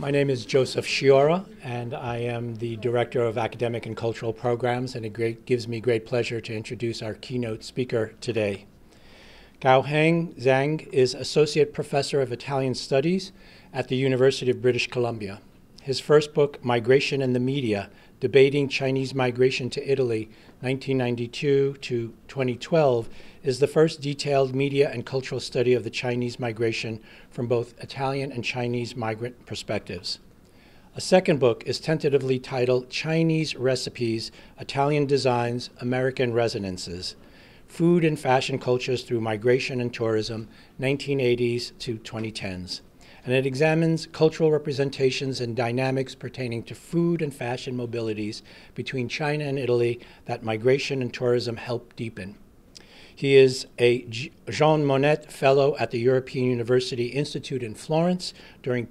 My name is Joseph Sciorra, and I am the Director of Academic and Cultural Programs, and it gives me great pleasure to introduce our keynote speaker today. GAOHENG ZHANG is Associate Professor of Italian Studies at the University of British Columbia. His first book, Migration and the Media, Debating Chinese Migration to Italy, 1992 to 2012, is the first detailed media and cultural study of the Chinese migration from both Italian and Chinese migrant perspectives. A second book is tentatively titled Chinese Recipes, Italian Designs, American Resonances, Food and Fashion Cultures Through Migration and Tourism, 1980s to 2010s. And it examines cultural representations and dynamics pertaining to food and fashion mobilities between China and Italy that migration and tourism help deepen. He is a Jean Monnet Fellow at the European University Institute in Florence during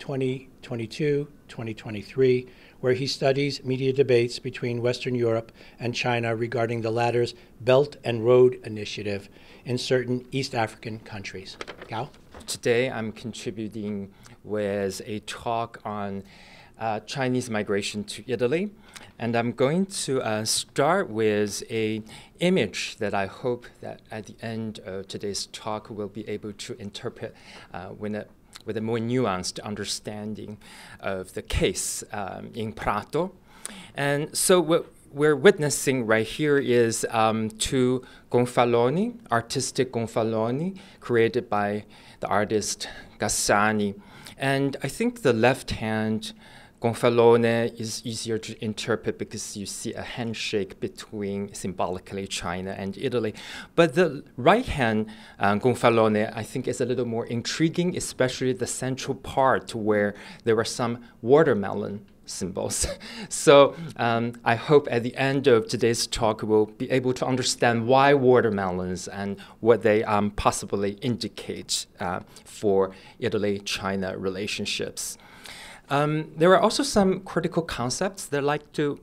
2022-2023, where he studies media debates between Western Europe and China regarding the latter's Belt and Road Initiative in certain East African countries. Gao? Today I'm contributing with a talk on Chinese migration to Italy. And I'm going to start with an image that I hope that at the end of today's talk we'll be able to interpret with a more nuanced understanding of the case in Prato. And so what we're witnessing right here is two gonfaloni, artistic gonfaloni, created by the artist Gassani. And I think the left-hand gonfalone is easier to interpret because you see a handshake between, symbolically, China and Italy. But the right-hand gonfalone, I think, is a little more intriguing, especially the central part where there are some watermelon symbols. So I hope at the end of today's talk we'll be able to understand why watermelons and what they possibly indicate for Italy-China relationships. There are also some critical concepts that I'd like to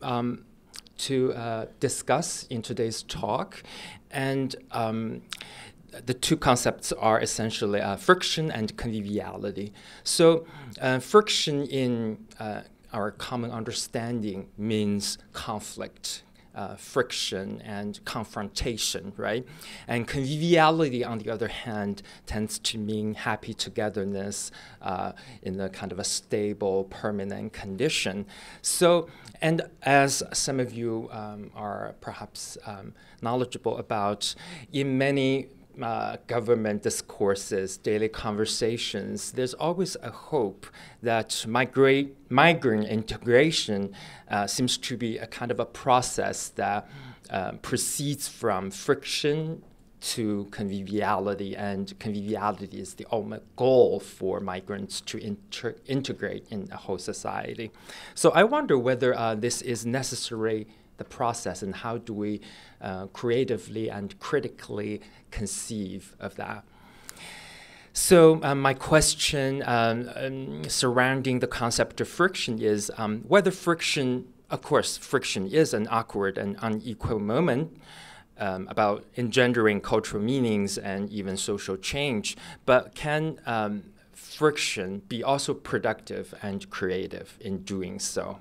discuss in today's talk. And the two concepts are essentially friction and conviviality. So friction in our common understanding means conflict, friction and confrontation, right? And conviviality, on the other hand, tends to mean happy togetherness in a kind of a stable, permanent condition. So, and as some of you are perhaps knowledgeable about, in many government discourses, daily conversations, there's always a hope that migrant integration seems to be a kind of a process that proceeds from friction to conviviality, and conviviality is the ultimate goal for migrants to integrate in a whole society. So I wonder whether this is necessary, the process, and how do we creatively and critically conceive of that. So my question surrounding the concept of friction is whether friction, of course, friction is an awkward and unequal moment about engendering cultural meanings and even social change, but can friction be also productive and creative in doing so?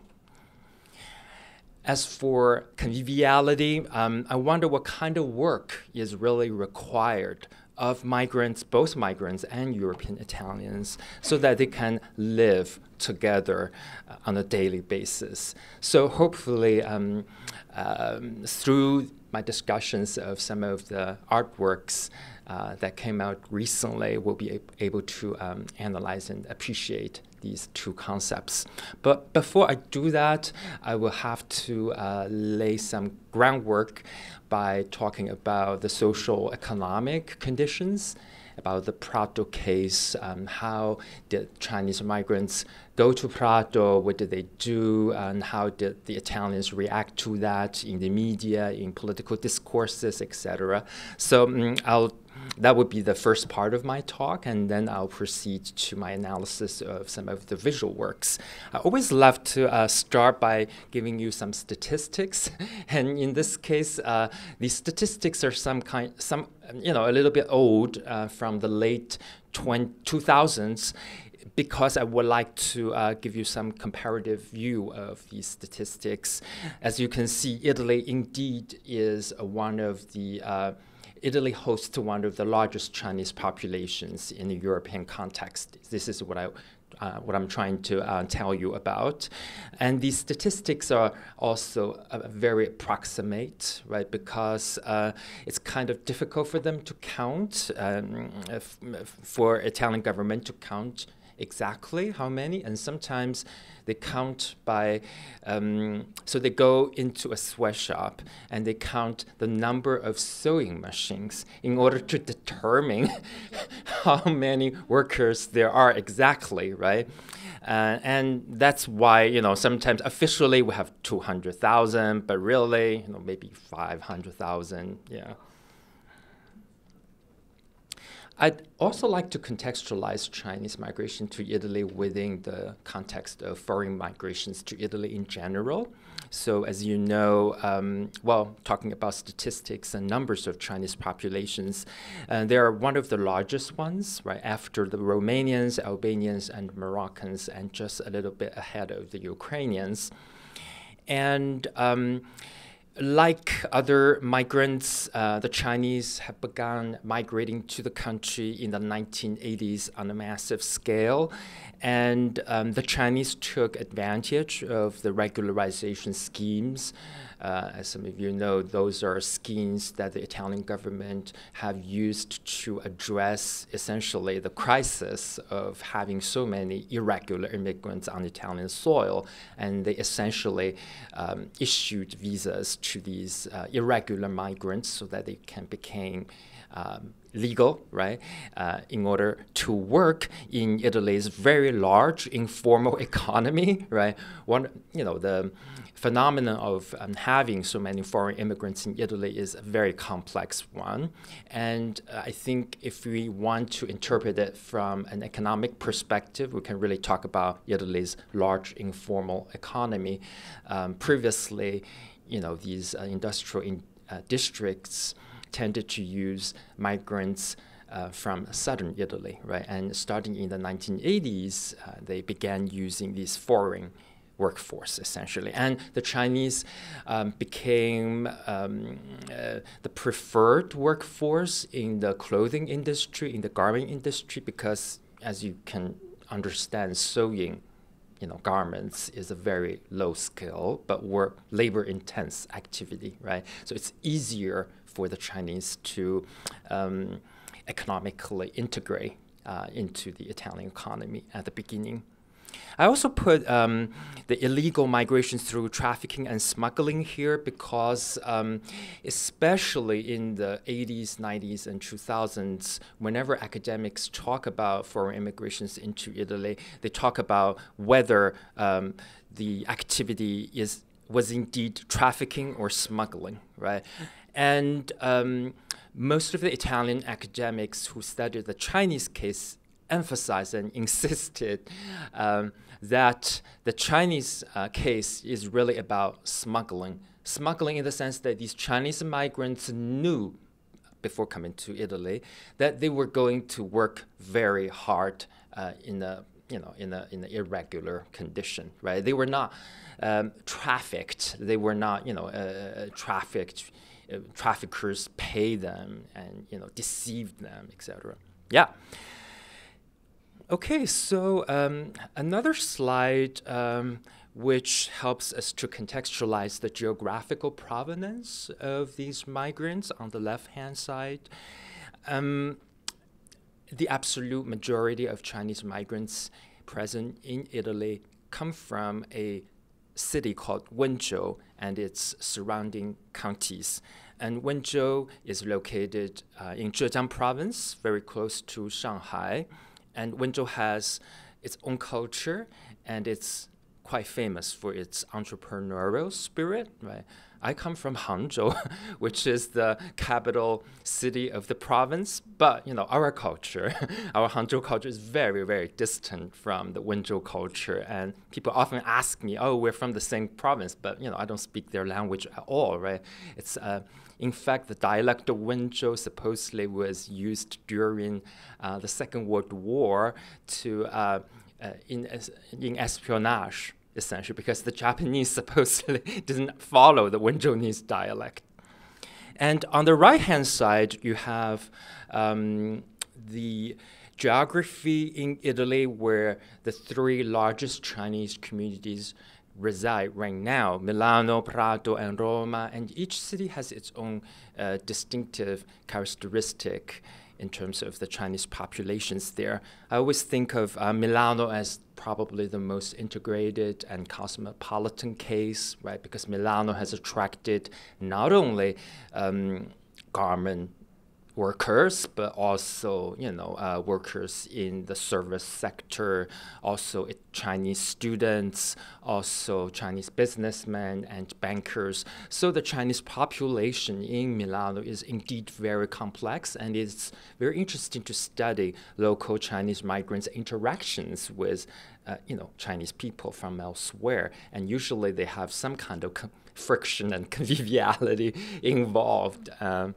As for conviviality, I wonder what kind of work is really required of migrants, both migrants and European Italians, so that they can live together on a daily basis. So hopefully, through my discussions of some of the artworks that came out recently, we'll be able to analyze and appreciate these two concepts. But before I do that, I will have to lay some groundwork by talking about the social economic conditions, about the Prato case, how did Chinese migrants go to Prato, what did they do, and how did the Italians react to that in the media, in political discourses, etc. So that would be the first part of my talk, and then I'll proceed to my analysis of some of the visual works. I always love to start by giving you some statistics, and in this case, these statistics are a little bit old, from the late 2000s, because I would like to give you some comparative view of these statistics. As you can see, Italy indeed is one of the Italy hosts one of the largest Chinese populations in the European context. This is what I'm trying to tell you about. And these statistics are also very approximate, right? Because it's kind of difficult for them to count, for Italian government to count exactly how many, and sometimes they count by, so they go into a sweatshop and they count the number of sewing machines in order to determine how many workers there are exactly, right? And that's why, you know, sometimes officially we have 200,000, but really, you know, maybe 500,000, yeah. I'd also like to contextualize Chinese migration to Italy within the context of foreign migrations to Italy in general. So as you know, well, talking about statistics and numbers of Chinese populations, they are one of the largest ones, right, after the Romanians, Albanians, and Moroccans, and just a little bit ahead of the Ukrainians. And like other migrants, the Chinese have begun migrating to the country in the 1980s on a massive scale. And the Chinese took advantage of the regularization schemes. As some of you know, those are schemes that the Italian government have used to address essentially the crisis of having so many irregular immigrants on Italian soil. And they essentially issued visas to these irregular migrants so that they can become legal, right, in order to work in Italy's very large informal economy, right? One, you know, the phenomenon of having so many foreign immigrants in Italy is a very complex one. And I think if we want to interpret it from an economic perspective, we can really talk about Italy's large informal economy. Previously, you know, these industrial districts tended to use migrants from southern Italy, right? And starting in the 1980s, they began using these foreign workforce, essentially. And the Chinese became the preferred workforce in the clothing industry, in the garment industry, because as you can understand, sewing, you know, garments is a very low skill, but labor-intense activity, right? So it's easier for the Chinese to economically integrate into the Italian economy at the beginning. I also put the illegal migrations through trafficking and smuggling here because especially in the 80s, 90s, and 2000s, whenever academics talk about foreign immigrations into Italy, they talk about whether the activity was indeed trafficking or smuggling, right? And most of the Italian academics who studied the Chinese case emphasized and insisted that the Chinese case is really about smuggling. Smuggling in the sense that these Chinese migrants knew before coming to Italy that they were going to work very hard in an irregular condition, right? They were not trafficked. They were not, trafficked. Traffickers pay them and, deceive them, etc. Yeah. Okay, so another slide which helps us to contextualize the geographical provenance of these migrants on the left-hand side. The absolute majority of Chinese migrants present in Italy come from a city called Wenzhou and its surrounding counties. And Wenzhou is located in Zhejiang province, very close to Shanghai. And Wenzhou has its own culture, and it's quite famous for its entrepreneurial spirit, right? I come from Hangzhou, which is the capital city of the province, but our culture, our Hangzhou culture is very, very distant from the Wenzhou culture, and people often ask me, "Oh, we're from the same province," but I don't speak their language at all, right? It's in fact, the dialect of Wenzhou supposedly was used during the Second World War to in espionage, essentially, because the Japanese supposedly didn't follow the Wenzhounese dialect. And on the right-hand side, you have the geography in Italy where the three largest Chinese communities reside right now: Milano, Prato, and Roma. And each city has its own distinctive characteristic in terms of the Chinese populations there. I always think of Milano as probably the most integrated and cosmopolitan case, right? Because Milano has attracted not only garment workers, but also, workers in the service sector, also Chinese students, also Chinese businessmen and bankers. So the Chinese population in Milano is indeed very complex, and it's very interesting to study local Chinese migrants' interactions with, Chinese people from elsewhere. And usually they have some kind of friction and conviviality involved.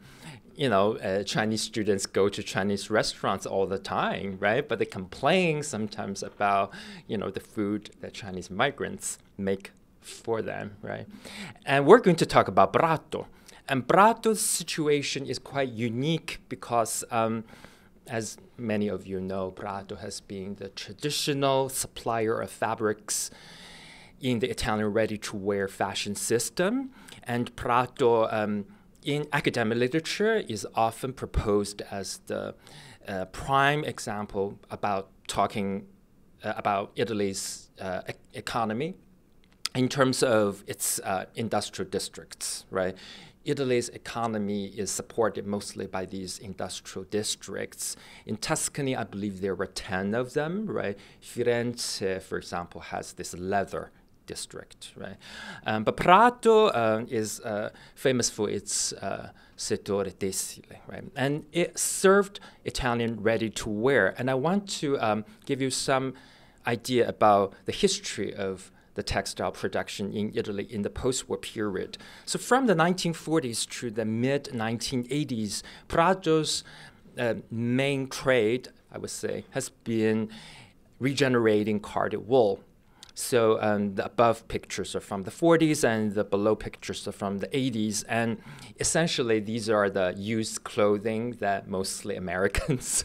Chinese students go to Chinese restaurants all the time, right? But they complain sometimes about, the food that Chinese migrants make for them, right? And we're going to talk about Prato. And Prato's situation is quite unique because, as many of you know, Prato has been the traditional supplier of fabrics in the Italian ready-to-wear fashion system. And Prato, in academic literature, is often proposed as the prime example about talking about Italy's economy in terms of its industrial districts, right? Italy's economy is supported mostly by these industrial districts. In Tuscany, I believe there were 10 of them, right? Firenze, for example, has this leather district, right? But Prato is famous for its settore tessile, right? And it served Italian ready-to-wear. And I want to give you some idea about the history of the textile production in Italy in the post-war period. So from the 1940s to the mid-1980s, Prato's main trade, I would say, has been regenerating carded wool. So the above pictures are from the 40s and the below pictures are from the 80s. And essentially, these are the used clothing that mostly Americans,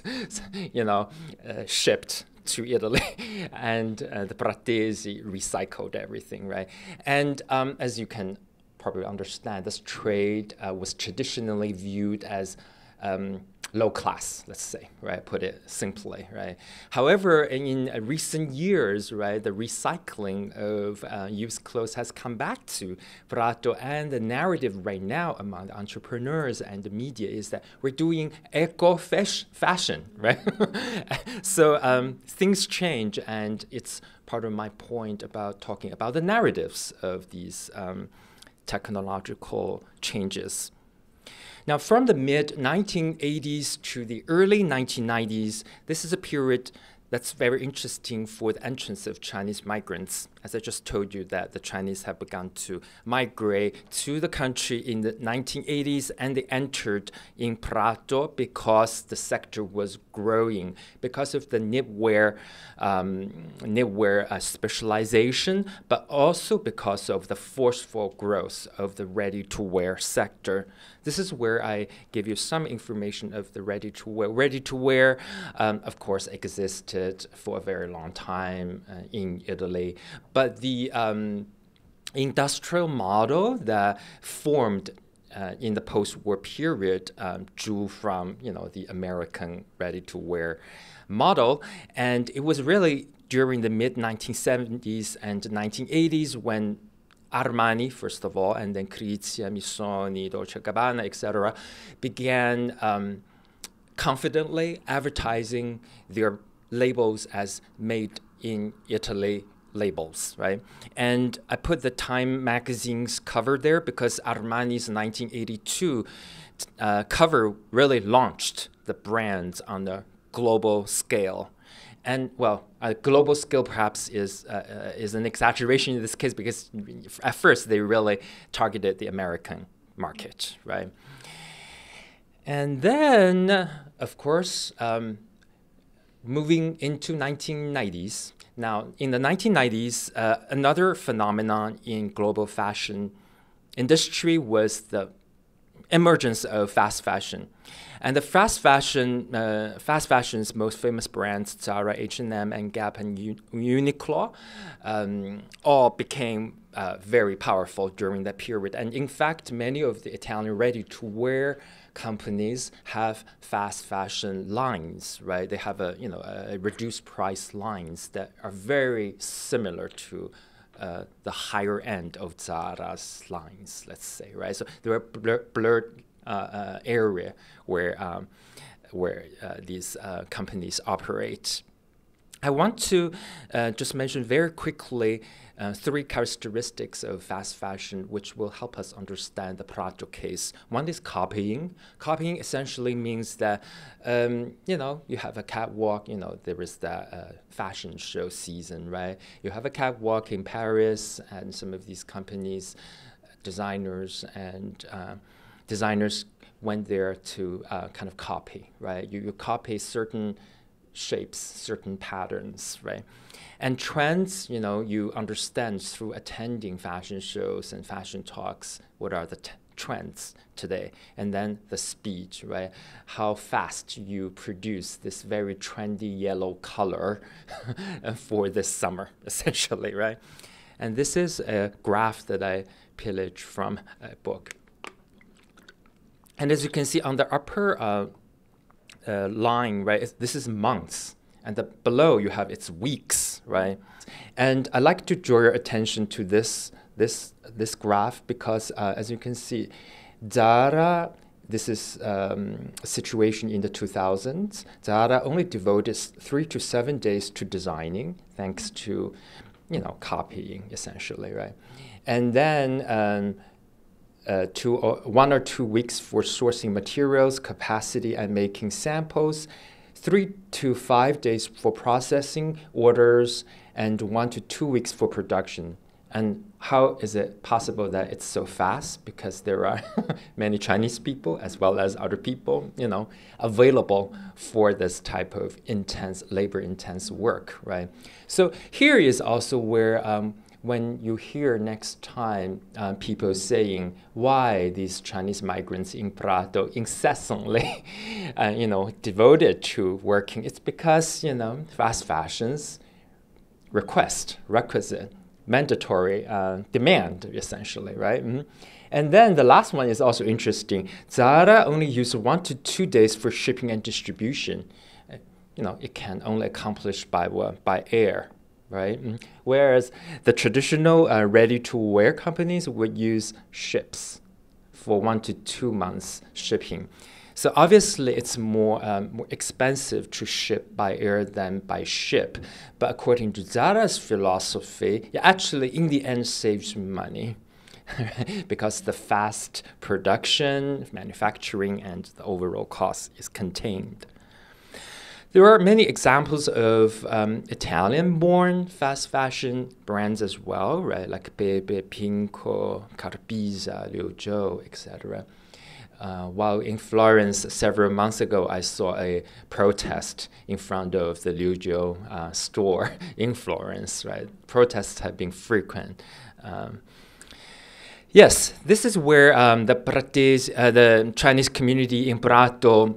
shipped to Italy. And the Pratesi recycled everything, right? And as you can probably understand, this trade was traditionally viewed as low class, let's say, right? Put it simply, right? However, in recent years, right, the recycling of used clothes has come back to Prato, and the narrative right now among the entrepreneurs and the media is that we're doing eco-fashion, right? So things change, and it's part of my point about talking about the narratives of these technological changes. Now, from the mid-1980s to the early 1990s, this is a period that's very interesting for the entrance of Chinese migrants. As I just told you, that the Chinese have begun to migrate to the country in the 1980s, and they entered in Prato because the sector was growing, because of the knitwear specialization, but also because of the forceful growth of the ready-to-wear sector. This is where I give you some information of the ready-to-wear. Ready-to-wear, of course, existed for a very long time in Italy, but the industrial model that formed in the post-war period drew from the American ready-to-wear model, and it was really during the mid-1970s and 1980s when Armani, first of all, and then Crizia, Missoni, Dolce & Gabbana, etc., began confidently advertising their labels as made in Italy labels, right? And I put the Time magazine's cover there because Armani's 1982 cover really launched the brand on the global scale. And well, a global scale perhaps is an exaggeration in this case because at first they really targeted the American market, right? And then, of course, moving into 1990s. Now, in the 1990s, another phenomenon in global fashion industry was the emergence of fast fashion. And the fast fashion's most famous brands, Zara, H&M, and Gap, and Uniqlo, all became very powerful during that period. And in fact, many of the Italian ready-to-wear companies have fast fashion lines, right? They have a reduced price lines that are very similar to the higher end of Zara's lines, let's say, right? So there are blurred area where these companies operate. I want to just mention very quickly 3 characteristics of fast fashion which will help us understand the Prato case. One is copying. Copying essentially means that, you have a catwalk, there is the fashion show season, right? You have a catwalk in Paris, and some of these companies, designers went there to kind of copy, right? You copy certain shapes, certain patterns, right? And trends, you understand through attending fashion shows and fashion talks, what are the trends today? And then the speed, right? How fast you produce this very trendy yellow color for this summer, essentially, right? And this is a graph that I pillaged from a book. And as you can see on the upper line, right, this is months. And below you have its weeks, right? And I like to draw your attention to this graph because as you can see, Zara, this is a situation in the 2000s. Zara only devoted 3 to 7 days to designing, thanks to, copying essentially, right? And then 1 or 2 weeks for sourcing materials, capacity, and making samples, 3 to 5 days for processing orders, and 1 to 2 weeks for production. And how is it possible that it's so fast? Because there are many Chinese people as well as other people, available for this type of labor-intense work, right? So here is also where when you hear next time people saying why these Chinese migrants in Prato incessantly, devoted to working, it's because, fast fashion's requisite, mandatory demand, essentially, right? Mm-hmm. And then the last one is also interesting. Zara only used 1 to 2 days for shipping and distribution. It can only accomplish by air, right? Mm-hmm. Whereas the traditional ready-to-wear companies would use ships for 1 to 2 months shipping. So obviously, it's more expensive to ship by air than by ship. But according to Zara's philosophy, it actually, in the end, saves money because the fast production, manufacturing, and the overall cost is contained. There are many examples of Italian-born fast fashion brands as well, right? Like Bebe, Pinco, Carpisa, Liu Zhou, etc. While in Florence several months ago, I saw a protest in front of the Liu Zhou store in Florence, right? Protests have been frequent. Yes, this is where the Chinese community in Prato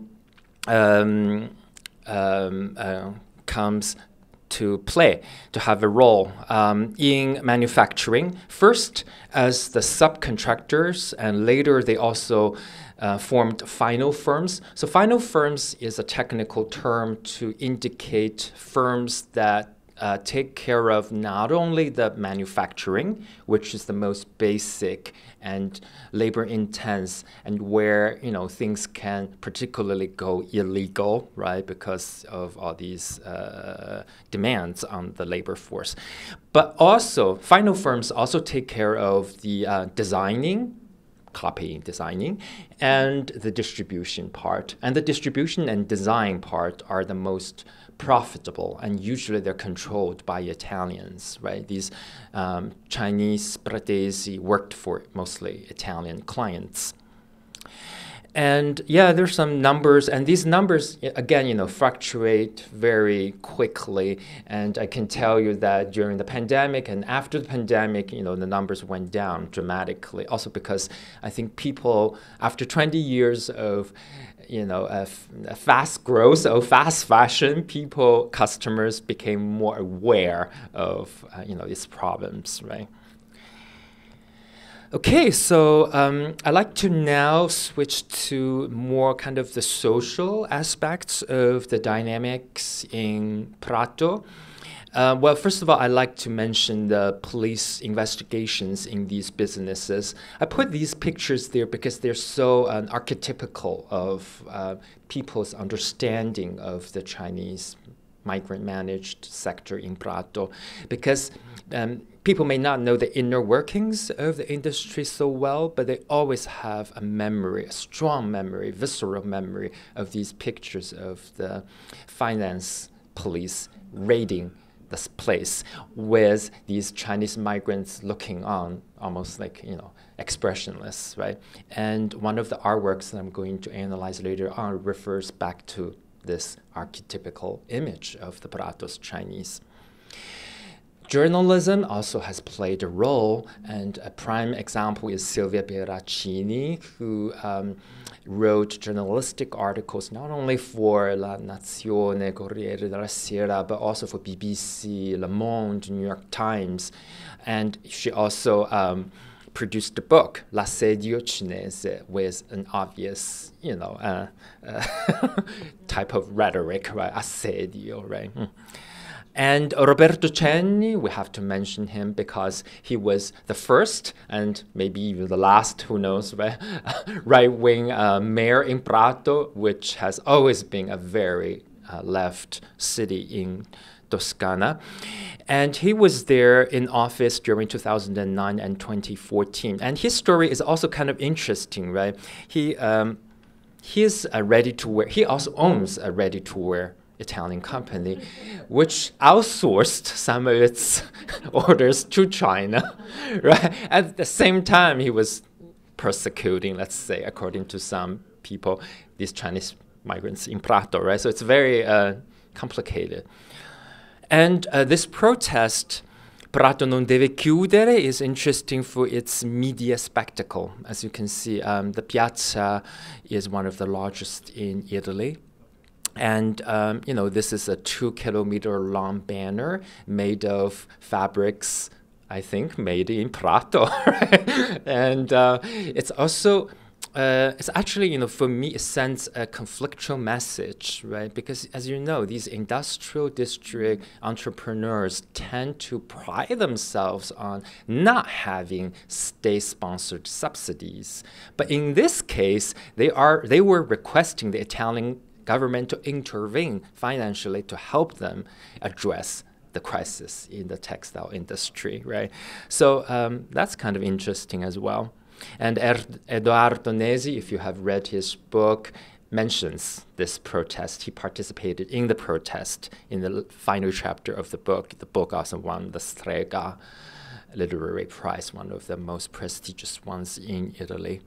comes to play, to have a role in manufacturing. First, as the subcontractors, and later they also formed final firms. So final firms is a technical term to indicate firms that take care of not only the manufacturing, which is the most basic and labor-intense, and where things can particularly go illegal, right, because of all these demands on the labor force. But also, final firms also take care of the designing, and the distribution part. And the distribution and design part are the most profitable, and usually they're controlled by Italians, right? These Chinese Pratesi worked for mostly Italian clients. And yeah, there's some numbers, and these numbers, again, fluctuate very quickly. And I can tell you that during the pandemic and after the pandemic, the numbers went down dramatically. Also because I think people, after 20 years of a fast growth of fast fashion, customers became more aware of these problems, right? Okay, so I'd like to now switch to more kind of the social aspects of the dynamics in Prato. Well, first of all, I'd like to mention the police investigations in these businesses. I put these pictures there because they're so archetypical of people's understanding of the Chinese migrant-managed sector in Prato, because people may not know the inner workings of the industry so well, but they always have a memory, a strong memory, visceral memory of these pictures of the finance police raiding this place with these Chinese migrants looking on, almost like, expressionless, right? And one of the artworks that I'm going to analyze later on refers back to this archetypical image of the Prato's Chinese. Journalism also has played a role, and a prime example is Silvia Pieraccini, who wrote journalistic articles not only for La Nazione, Corriere della Sera, but also for BBC, Le Monde, New York Times. And she also produced a book, L'assedio cinese, with an obvious, type of rhetoric, right? Assedio, right? And Roberto Cenni, we have to mention him because he was the first and maybe even the last, who knows, right-wing mayor in Prato, which has always been a very left city in Toscana. And he was there in office during 2009 and 2014. And his story is also kind of interesting, right? He's a ready-to-wear. He also owns a ready-to-wear Italian company, which outsourced some of its orders to China, right? At the same time, he was persecuting, let's say, according to some people, these Chinese migrants in Prato, right? So it's very complicated. And this protest, Prato non deve chiudere, is interesting for its media spectacle. As you can see, the piazza is one of the largest in Italy. And, this is a 2-kilometer long banner made of fabrics, I think, made in Prato. Right? And it's also, it's actually, for me, it sends a conflictual message, right? Because, as you know, these industrial district entrepreneurs tend to pride themselves on not having state-sponsored subsidies. But in this case, they were requesting the Italian government to intervene financially to help them address the crisis in the textile industry, right? So that's kind of interesting as well. And Edoardo Nesi, if you have read his book, mentions this protest. He participated in the protest in the final chapter of the book. The book also won the Strega Literary Prize, one of the most prestigious ones in Italy.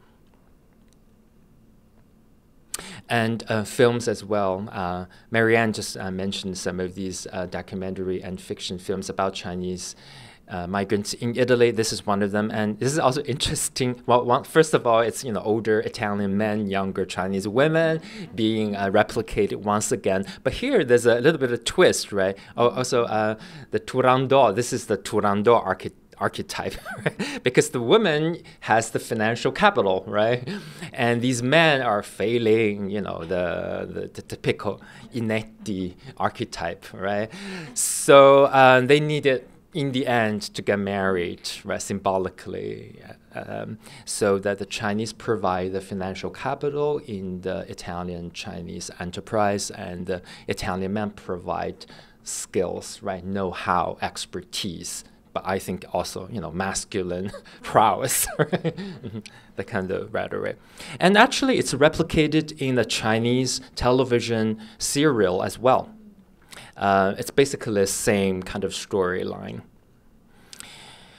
And films as well. Marianne just mentioned some of these documentary and fiction films about Chinese migrants in Italy. This is one of them, and this is also interesting. Well, first of all, it's older Italian men, younger Chinese women being replicated once again. But here, there's a little bit of twist, right? Also, the Turandot. This is the Turandot archetype, right? Because the woman has the financial capital, right? And these men are failing, the typical inetti archetype, right? So they needed, in the end, to get married, right, symbolically, so that the Chinese provide the financial capital in the Italian-Chinese enterprise, and the Italian men provide skills, right, know-how, expertise, but I think also, masculine prowess, right? The kind of rhetoric. And actually, it's replicated in the Chinese television serial as well. It's basically the same kind of storyline.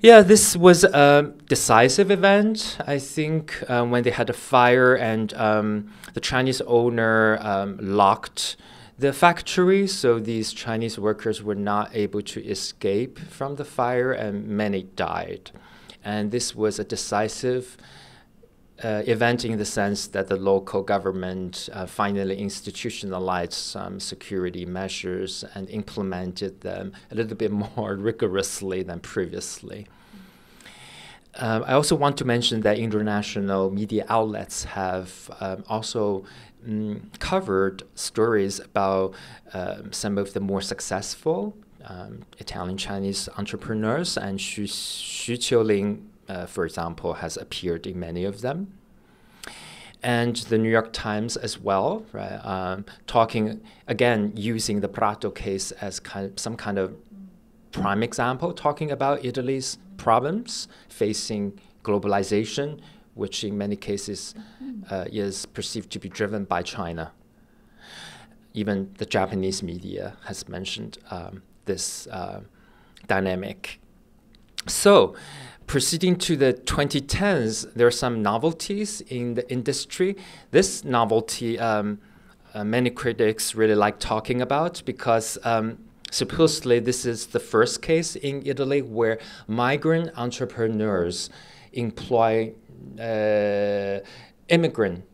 Yeah, this was a decisive event, I think, when they had a fire and the Chinese owner locked the factory, so these Chinese workers were not able to escape from the fire and many died. And this was a decisive event in the sense that the local government finally institutionalized some security measures and implemented them a little bit more rigorously than previously. I also want to mention that international media outlets have also covered stories about some of the more successful Italian-Chinese entrepreneurs, and Xu Qiuling, for example, has appeared in many of them. And the New York Times as well, right? Talking, again, using the Prato case as some kind of prime example, talking about Italy's problems facing globalization, which in many cases is perceived to be driven by China. Even the Japanese media has mentioned this dynamic. So, proceeding to the 2010s, there are some novelties in the industry. This novelty, many critics really like talking about because supposedly this is the first case in Italy where migrant entrepreneurs employ immigrant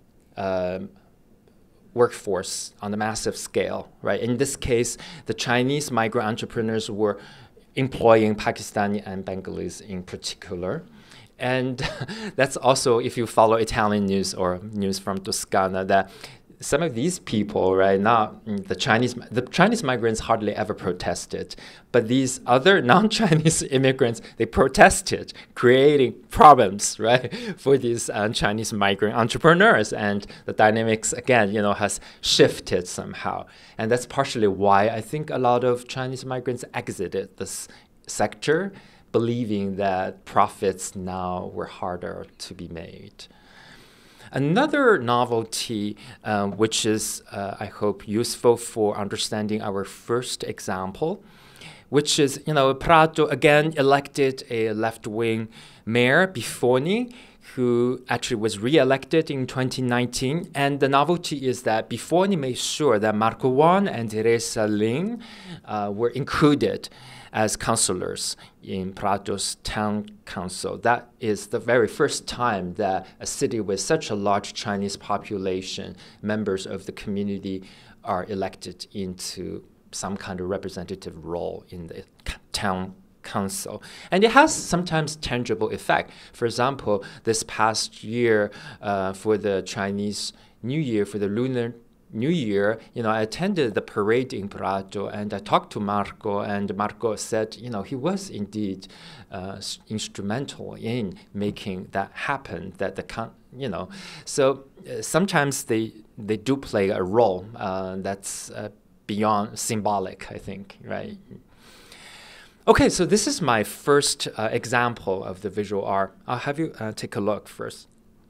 workforce on a massive scale, right? In this case, the Chinese migrant entrepreneurs were employing Pakistani and Bengalis in particular. And that's also, if you follow Italian news or news from Toscana, that some of these people, right, not the Chinese migrants hardly ever protested, but these other non-Chinese immigrants, they protested, creating problems, right, for these Chinese migrant entrepreneurs. And the dynamics, again, has shifted somehow. And that's partially why I think a lot of Chinese migrants exited this sector, believing that profits now were harder to be made. Another novelty, which is, I hope, useful for understanding our first example, which is, Prato again elected a left-wing mayor, Bifoni, who actually was re-elected in 2019. And the novelty is that Bifoni made sure that Marco Wan and Teresa Ling were included as councillors in Prato's town council. That is the very first time that a city with such a large Chinese population, members of the community are elected into some kind of representative role in the town council. And it has sometimes tangible effect. For example, this past year for the Chinese New Year, for the Lunar New Year, I attended the parade in Prato and I talked to Marco, and Marco said, he was indeed instrumental in making that happen, so sometimes they do play a role that's beyond symbolic, I think, right? Okay, so this is my first example of the visual art. I'll have you take a look first.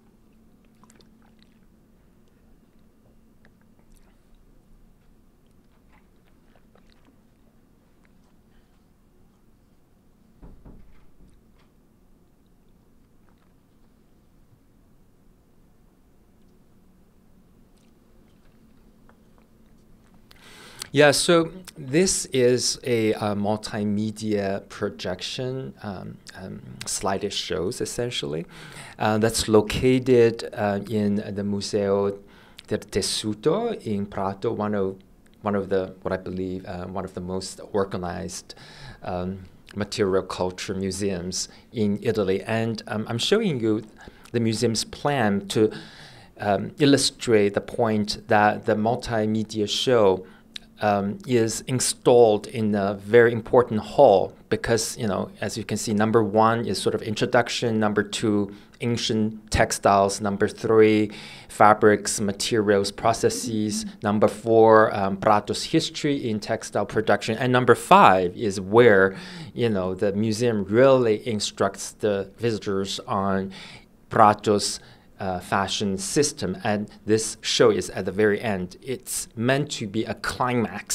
Yeah, so this is a multimedia projection, slide it shows essentially, that's located in the Museo del Tessuto in Prato, one of the, what I believe, one of the most organized material culture museums in Italy. And I'm showing you the museum's plan to illustrate the point that the multimedia show is installed in a very important hall because, as you can see, number 1 is sort of introduction, number 2, ancient textiles, number 3, fabrics, materials, processes, number 4, Prato's history in textile production, and number 5 is where, the museum really instructs the visitors on Prato's fashion system, and this show is at the very end. It's meant to be a climax,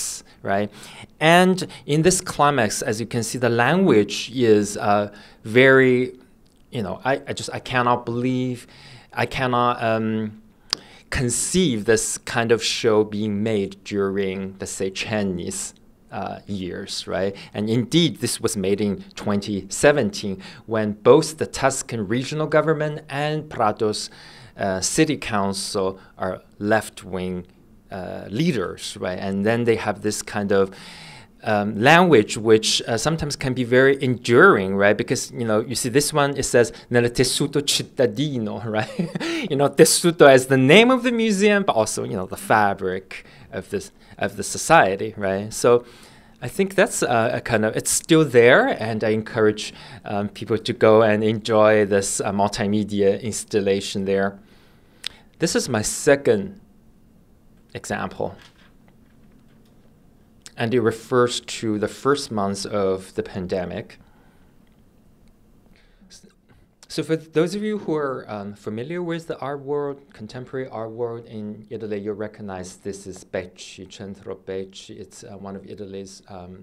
right? And in this climax, as you can see, the language is very, I cannot believe, I cannot conceive this kind of show being made during the, say, Chinese years, right? And indeed, this was made in 2017 when both the Tuscan regional government and Prado's city council are left-wing leaders, right? And then they have this kind of language which sometimes can be very enduring, right? Because, you see this one, it says, nel tessuto cittadino, right? Tessuto as the name of the museum, but also, the fabric of the society, right? So I think that's a kind of, it's still there, and I encourage people to go and enjoy this multimedia installation there. This is my second example, and it refers to the first months of the pandemic. So for those of you who are familiar with the art world, contemporary art world in Italy, you'll recognize this is Becci, Centro Becci. It's one of Italy's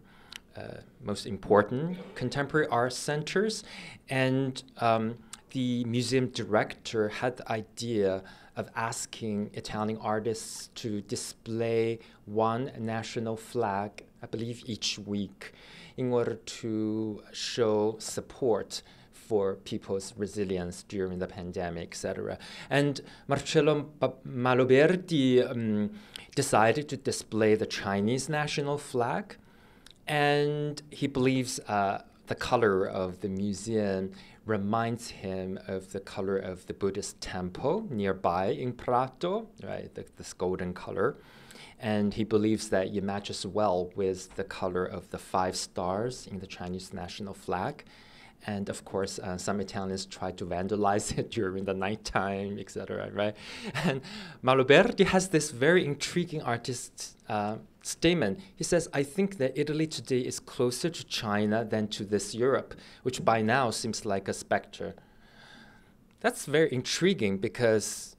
most important contemporary art centers. And the museum director had the idea of asking Italian artists to display one national flag, I believe each week, in order to show support for people's resilience during the pandemic, etc. And Marcello Maloberti decided to display the Chinese national flag, and he believes the color of the museum reminds him of the color of the Buddhist temple nearby in Prato, right, this golden color. And he believes that it matches well with the color of the 5 stars in the Chinese national flag. And of course, some Italians try to vandalize it during the nighttime, etc., right? And Maloberti has this very intriguing artist statement. He says, I think that Italy today is closer to China than to this Europe, which by now seems like a specter. That's very intriguing because,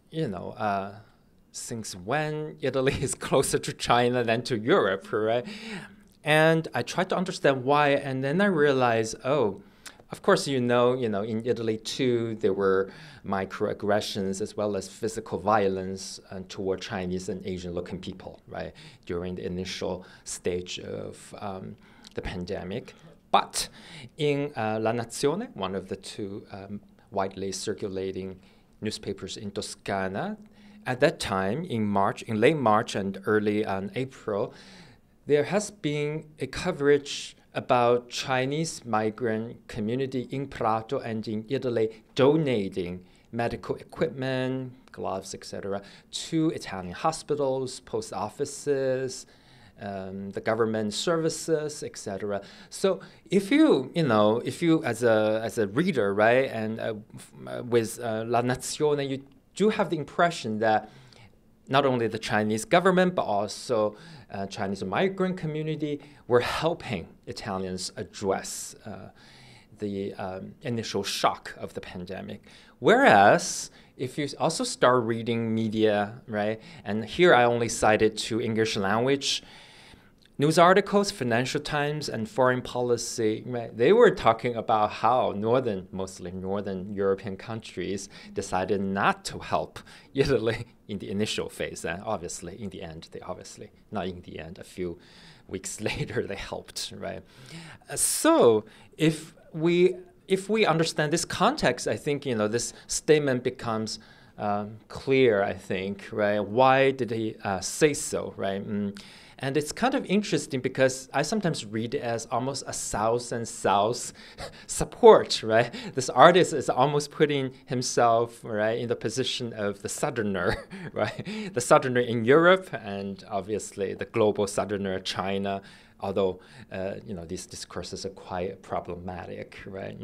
since when Italy is closer to China than to Europe, right? And I tried to understand why, and then I realized, of course, in Italy too, there were microaggressions as well as physical violence toward Chinese and Asian-looking people, right, during the initial stage of the pandemic. But in La Nazione, one of the 2 widely circulating newspapers in Toscana, at that time, in late March and early April, there has been a coverage about Chinese migrant community in Prato and in Italy donating medical equipment, gloves, etc., to Italian hospitals, post offices, the government services, etc. So if you as a reader, right, and with La Nazione, you do have the impression that not only the Chinese government, but also Chinese migrant community were helping Italians address the initial shock of the pandemic. Whereas, if you also start reading media, right, and here I only cited 2 English language news articles, Financial Times and Foreign Policy, right, they were talking about how mostly northern European countries decided not to help Italy in the initial phase. And obviously, in the end, not in the end, a few weeks later, they helped, right? So if we understand this context, I think, this statement becomes clear, I think, right? Why did he say so, right? And it's kind of interesting because I sometimes read it as almost a South and South support, right? This artist is almost putting himself, right, in the position of the Southerner, right? The Southerner in Europe and obviously the global Southerner, China, although, these discourses are quite problematic, right?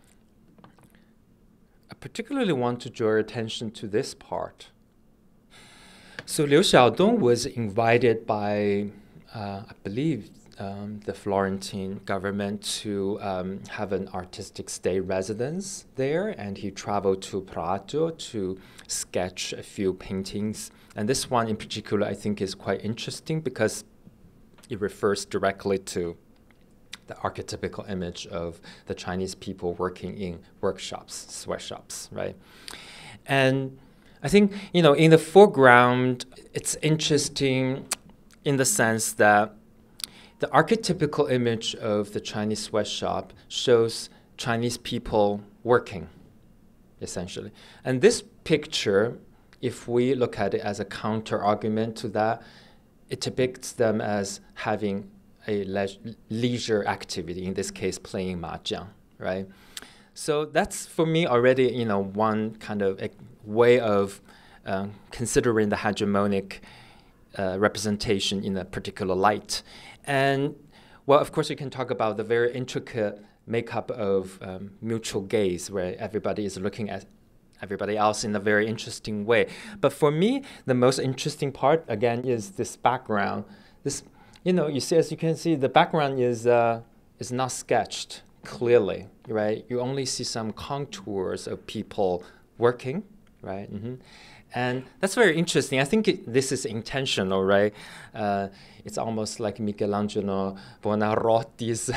I particularly want to draw your attention to this part. So Liu Xiaodong was invited by, I believe, the Florentine government to have an artistic stay residence there, and he traveled to Prato to sketch a few paintings. And this one in particular, I think, is quite interesting because it refers directly to the archetypical image of the Chinese people working in workshops, sweatshops, right? And I think, in the foreground, it's interesting in the sense that the archetypical image of the Chinese sweatshop shows Chinese people working, essentially. And this picture, if we look at it as a counter-argument to that, it depicts them as having a leisure activity, in this case, playing mahjong, right? So that's, for me, already, one kind of way of considering the hegemonic representation in a particular light. And, well, of course, you can talk about the very intricate makeup of mutual gaze, where everybody is looking at everybody else in a very interesting way. But for me, the most interesting part, again, is this background. This, you see, as you can see, the background is not sketched clearly, right? You only see some contours of people working, right? And that's very interesting. I think this is intentional, right? It's almost like Michelangelo Buonarroti's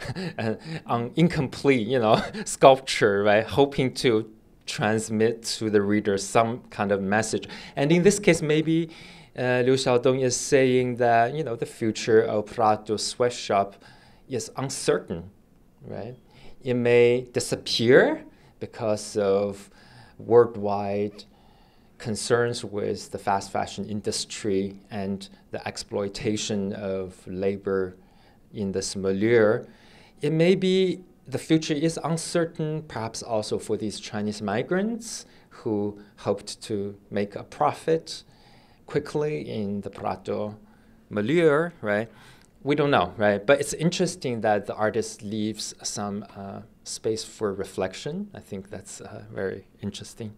incomplete, sculpture, right? Hoping to transmit to the reader some kind of message. And in this case, maybe Liu Xiaodong is saying that, the future of Prado sweatshop is uncertain, right? It may disappear because of worldwide concerns with the fast fashion industry and the exploitation of labor in this milieu. It may be the future is uncertain, perhaps also for these Chinese migrants who hoped to make a profit quickly in the Prado milieu, right? We don't know, right? But it's interesting that the artist leaves some space for reflection. I think that's very interesting.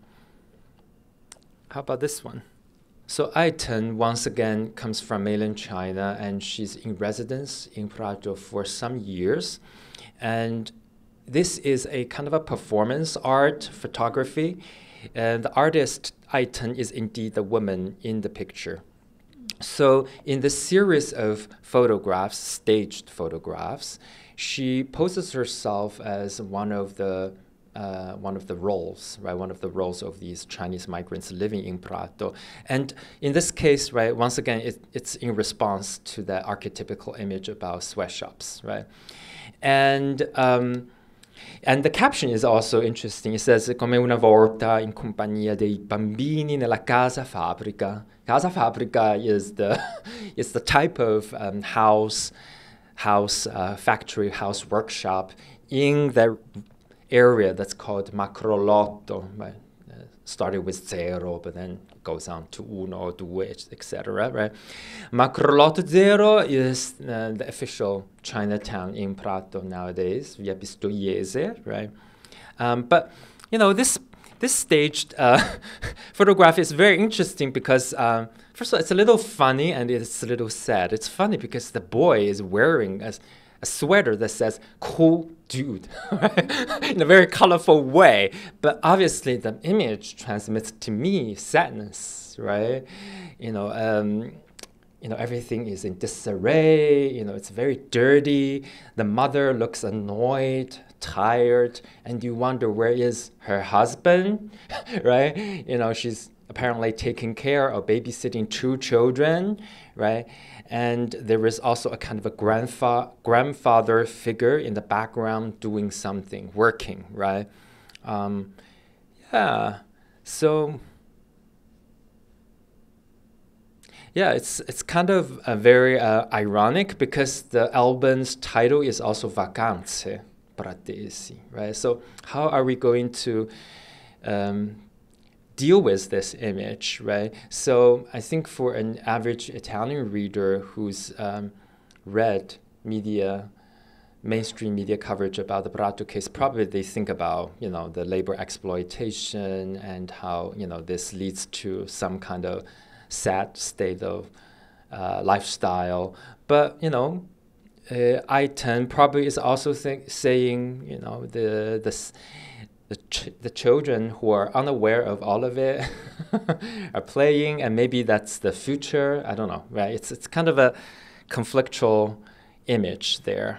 How about this one? So Aiten, once again, comes from mainland China, and she's in residence in Prado for some years. And this is a kind of a performance art photography. And the artist, Aiten, is indeed the woman in the picture. So in the series of photographs, staged photographs, she poses herself as one of the roles, right? One of the roles of these Chinese migrants living in Prado. And in this case, right, once again, it's in response to that archetypical image about sweatshops, right? And the caption is also interesting. It says, come una volta in compagnia dei bambini nella casa fabbrica. Casa fabbrica is the type of house, factory, house workshop in the area that's called macrolotto, right? Started with zero, but then goes on to uno, due, etc. Right? Macrolotto zero is the official Chinatown in Prato nowadays, via Pistoiese, right? But this staged photograph is very interesting because first of all, it's a little funny and it's a little sad. It's funny because the boy is wearing a sweater that says "cool dude," right? In a very colorful way. But obviously, the image transmits to me sadness, right? Everything is in disarray. It's very dirty. The mother looks annoyed, tired, and you wonder where is her husband, right? She's apparently taking care of babysitting 2 children, right? And there is also a kind of a grandfather figure in the background doing something, working, right? So it's kind of very ironic because the album's title is also Vacanze Pratesi, right? So how are we going to deal with this image, right? So I think for an average Italian reader who's read mainstream media coverage about the Prato case, probably they think about, the labor exploitation and how, this leads to some kind of sad state of lifestyle. But, Aiten probably is also saying, the children who are unaware of all of it are playing, and maybe that's the future. I don't know, right? It's kind of a conflictual image there.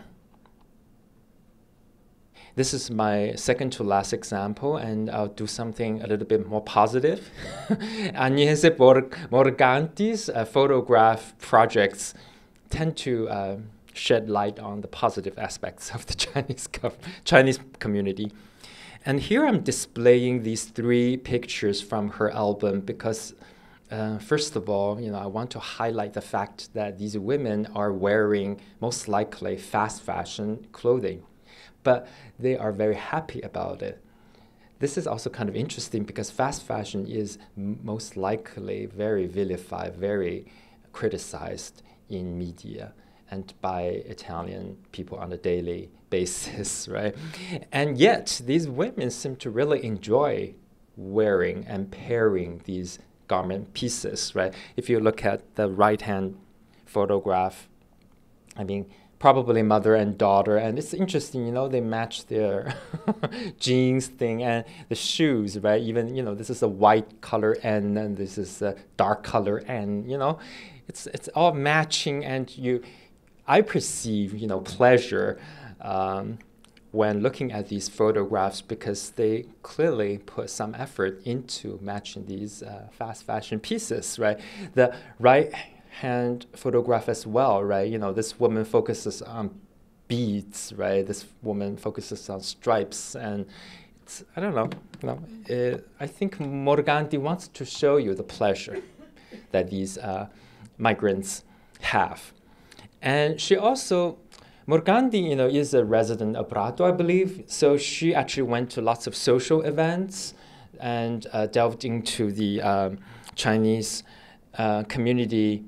This is my second to last example, and I'll do something a little bit more positive. Agnese Morganti's photograph projects tend to shed light on the positive aspects of the Chinese community. And here I'm displaying these 3 pictures from her album because, first of all, I want to highlight the fact that these women are wearing most likely fast fashion clothing, but they are very happy about it. This is also kind of interesting because fast fashion is most likely very vilified, very criticized in media and by Italian people on a daily basis, right? And yet, these women seem to really enjoy wearing and pairing these garment pieces, right? If you look at the right-hand photograph, I mean, probably mother and daughter, and it's interesting, they match their jeans thing and the shoes, right? Even, this is a white color and then this is a dark color, and, it's all matching, and I perceive, pleasure when looking at these photographs because they clearly put some effort into matching these fast fashion pieces, right? The right-hand photograph as well, right? This woman focuses on beads, right? This woman focuses on stripes, and I don't know, I think Morganti wants to show you the pleasure that these migrants have. And she also, Morganti, is a resident of Prato, I believe. So she actually went to lots of social events and delved into the Chinese community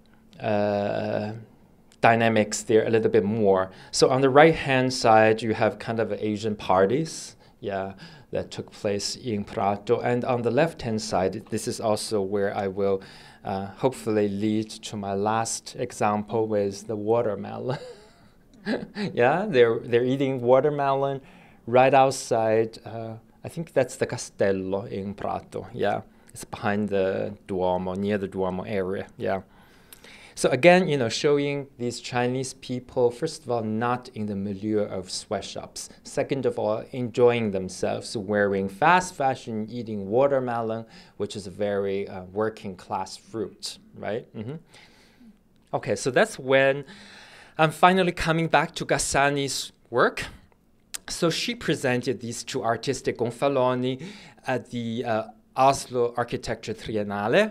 dynamics there a little bit more. So on the right-hand side, you have kind of Asian parties, that took place in Prato. And on the left-hand side, this is also where I will hopefully lead to my last example with the watermelon. They're eating watermelon right outside. I think that's the Castello in Prato. It's behind the Duomo, near the Duomo area. So again, showing these Chinese people, first of all, not in the milieu of sweatshops. Second of all, enjoying themselves, wearing fast fashion, eating watermelon, which is a very working class fruit, right? Okay, so that's when I'm finally coming back to Gassani's work. So she presented these 2 artistic gonfaloni at the Oslo Architecture Triennale.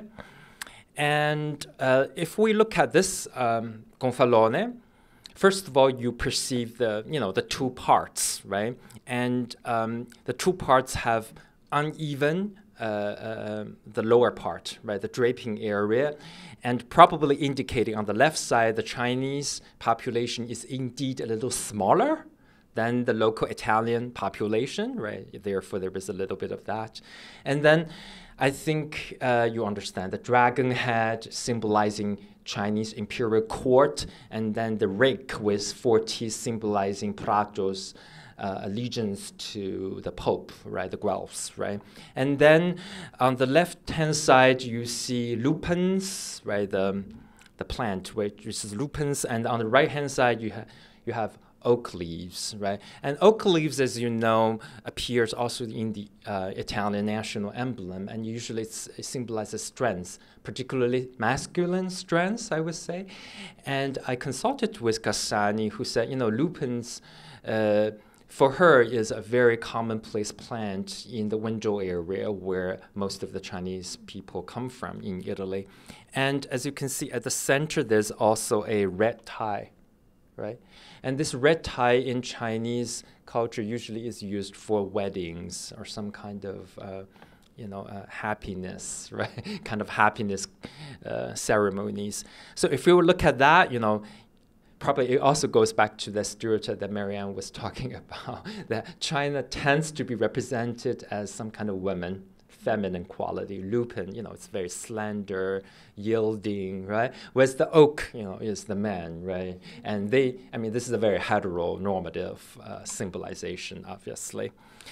And if we look at this gonfalone, first of all, you perceive the 2 parts, right? And the 2 parts have uneven the lower part, right, the draping area, and probably indicating on the left side the Chinese population is indeed a little smaller than the local Italian population, right? Therefore, there is a little bit of that. And then I think you understand the dragon head symbolizing Chinese imperial court, and then the rake with 4 teeth symbolizing Prato's allegiance to the Pope, right, the Guelphs, right? And then on the left-hand side, you see lupins, right, the plant, which is lupins, and on the right-hand side, you have oak leaves, right? And oak leaves, as you know, appears also in the Italian national emblem, and usually it symbolizes strength, particularly masculine strength, I would say. And I consulted with Gassani, who said, lupins, for her, is a very commonplace plant in the Wenzhou area where most of the Chinese people come from in Italy. And as you can see at the center, there's also a red tie, right? And this red tie in Chinese culture usually is used for weddings or some kind of, happiness, right? Kind of happiness ceremonies. So if you look at that, probably it also goes back to the stereotype that Marianne was talking about, that China tends to be represented as some kind of woman, feminine quality. Lupin, it's very slender, yielding, right? Whereas the oak, is the man, right? And this is a very heteronormative symbolization, obviously.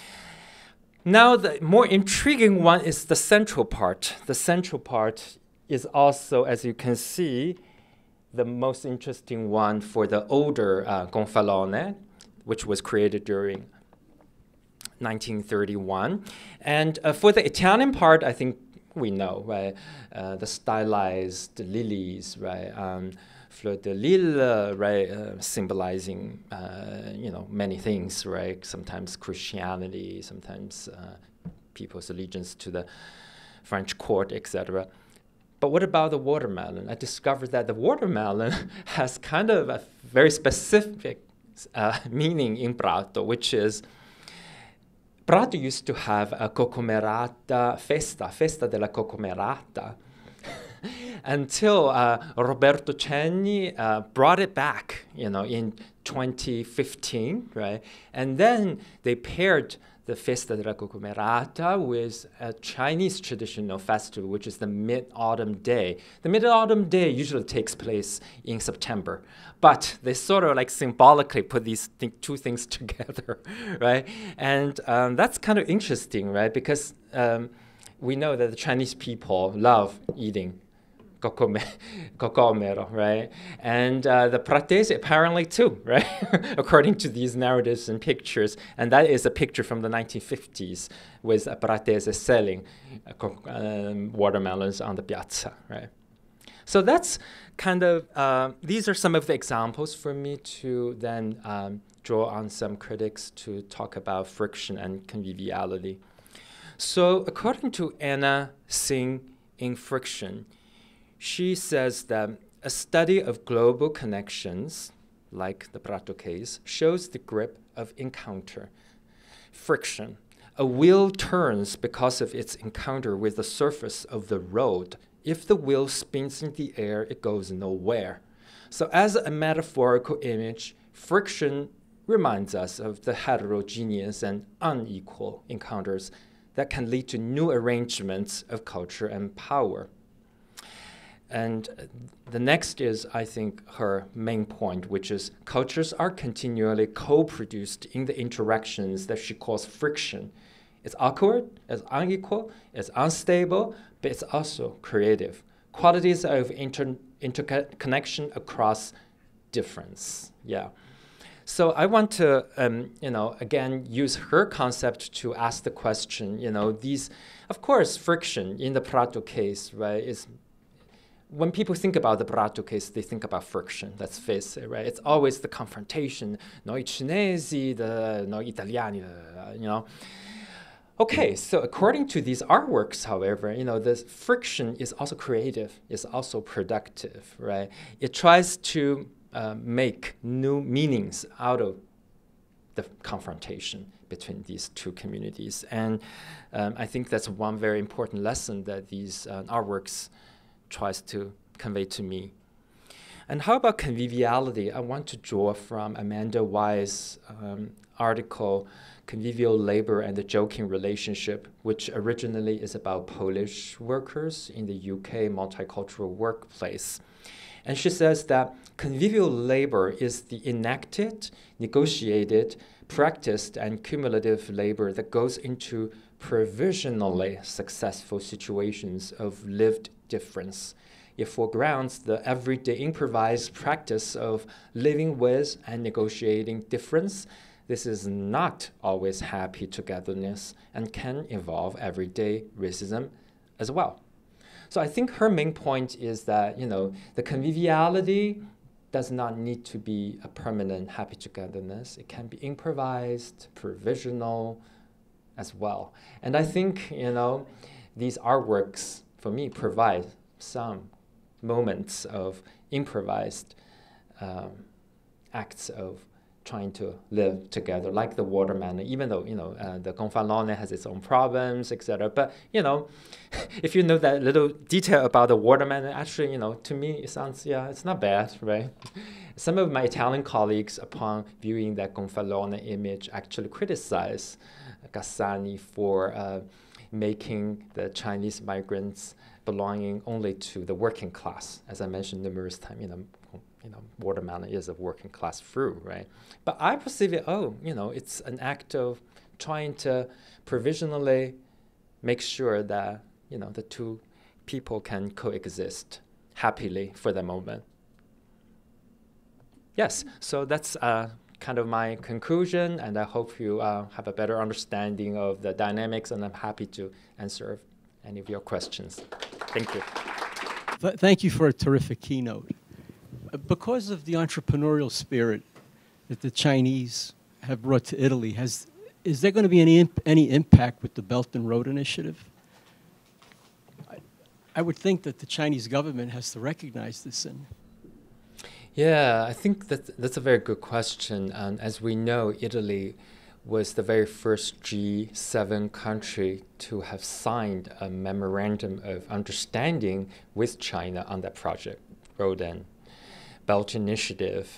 Now, the more intriguing one is the central part. The central part is also, as you can see, the most interesting one for the older gonfalone, which was created during 1931. And for the Italian part, I think we know, right? The stylized lilies, right? Fleur de lys, right? Symbolizing, many things, right? Sometimes Christianity, sometimes people's allegiance to the French court, etc. But what about the watermelon? I discovered that the watermelon has kind of a very specific meaning in Prato, which is Prato used to have a cocomerata festa della cocomerata, until Roberto Ceni brought it back, in 2015, right? And then they paired the Festa della Cocomerata with a Chinese traditional festival, which is the Mid-Autumn Day. The Mid-Autumn Day usually takes place in September, but they sort of like symbolically put these two things together, right? And that's kind of interesting, right? Because we know that the Chinese people love eating cocomero, right? And the Pratese apparently too, right? According to these narratives and pictures. And that is a picture from the 1950s with a Pratese selling watermelons on the piazza, right? So that's kind of, these are some of the examples for me to then draw on some critics to talk about friction and conviviality. So according to Anna Singh in Friction, she says that a study of global connections, like the Prato case, shows the grip of encounter. Friction. A wheel turns because of its encounter with the surface of the road. If the wheel spins in the air, it goes nowhere. So as a metaphorical image, friction reminds us of the heterogeneous and unequal encounters that can lead to new arrangements of culture and power. And the next is, I think, her main point, which is cultures are continually co-produced in the interactions that she calls friction. It's awkward, it's unequal, it's unstable, but it's also creative. Qualities of interconnection across difference. Yeah. So I want to, again, use her concept to ask the question, these, of course, friction in the Prato case, right, is when people think about the Prato case, they think about friction, let's face it, right? It's always the confrontation, noi cinesi, noi italiani, Okay, so according to these artworks, however, this friction is also creative, it's also productive, right? It tries to make new meanings out of the confrontation between these two communities. And I think that's one very important lesson that these artworks tries to convey to me. And how about conviviality? I want to draw from Amanda Weiss' article, Convivial Labor and the Joking Relationship, which originally is about Polish workers in the UK multicultural workplace. And she says that convivial labor is the enacted, negotiated, practiced, and cumulative labor that goes into provisionally successful situations of lived difference. It foregrounds the everyday improvised practice of living with and negotiating difference. This is not always happy togetherness and can involve everyday racism as well. So I think her main point is that, the conviviality does not need to be a permanent happy togetherness. It can be improvised, provisional as well. And I think, these artworks, for me, provide some moments of improvised acts of trying to live together, like the watermelon, even though, the gonfalone has its own problems, etc. But, if you know that little detail about the watermelon, actually, to me, it sounds, it's not bad, right? Some of my Italian colleagues, upon viewing that gonfalone image, actually criticize Gassani for making the Chinese migrants belonging only to the working class. As I mentioned numerous times, watermelon is a working class fruit, right? But I perceive it, it's an act of trying to provisionally make sure that, the two people can coexist happily for the moment. Yes, so that's kind of my conclusion, and I hope you have a better understanding of the dynamics, and I'm happy to answer any of your questions. Thank you. Thank you for a terrific keynote. Because of the entrepreneurial spirit that the Chinese have brought to Italy, is there going to be any impact with the Belt and Road Initiative? I would think that the Chinese government has to recognize this. Yeah, I think that's a very good question. And as we know, Italy was the very first G7 country to have signed a memorandum of understanding with China on that project, Road and Belt Initiative.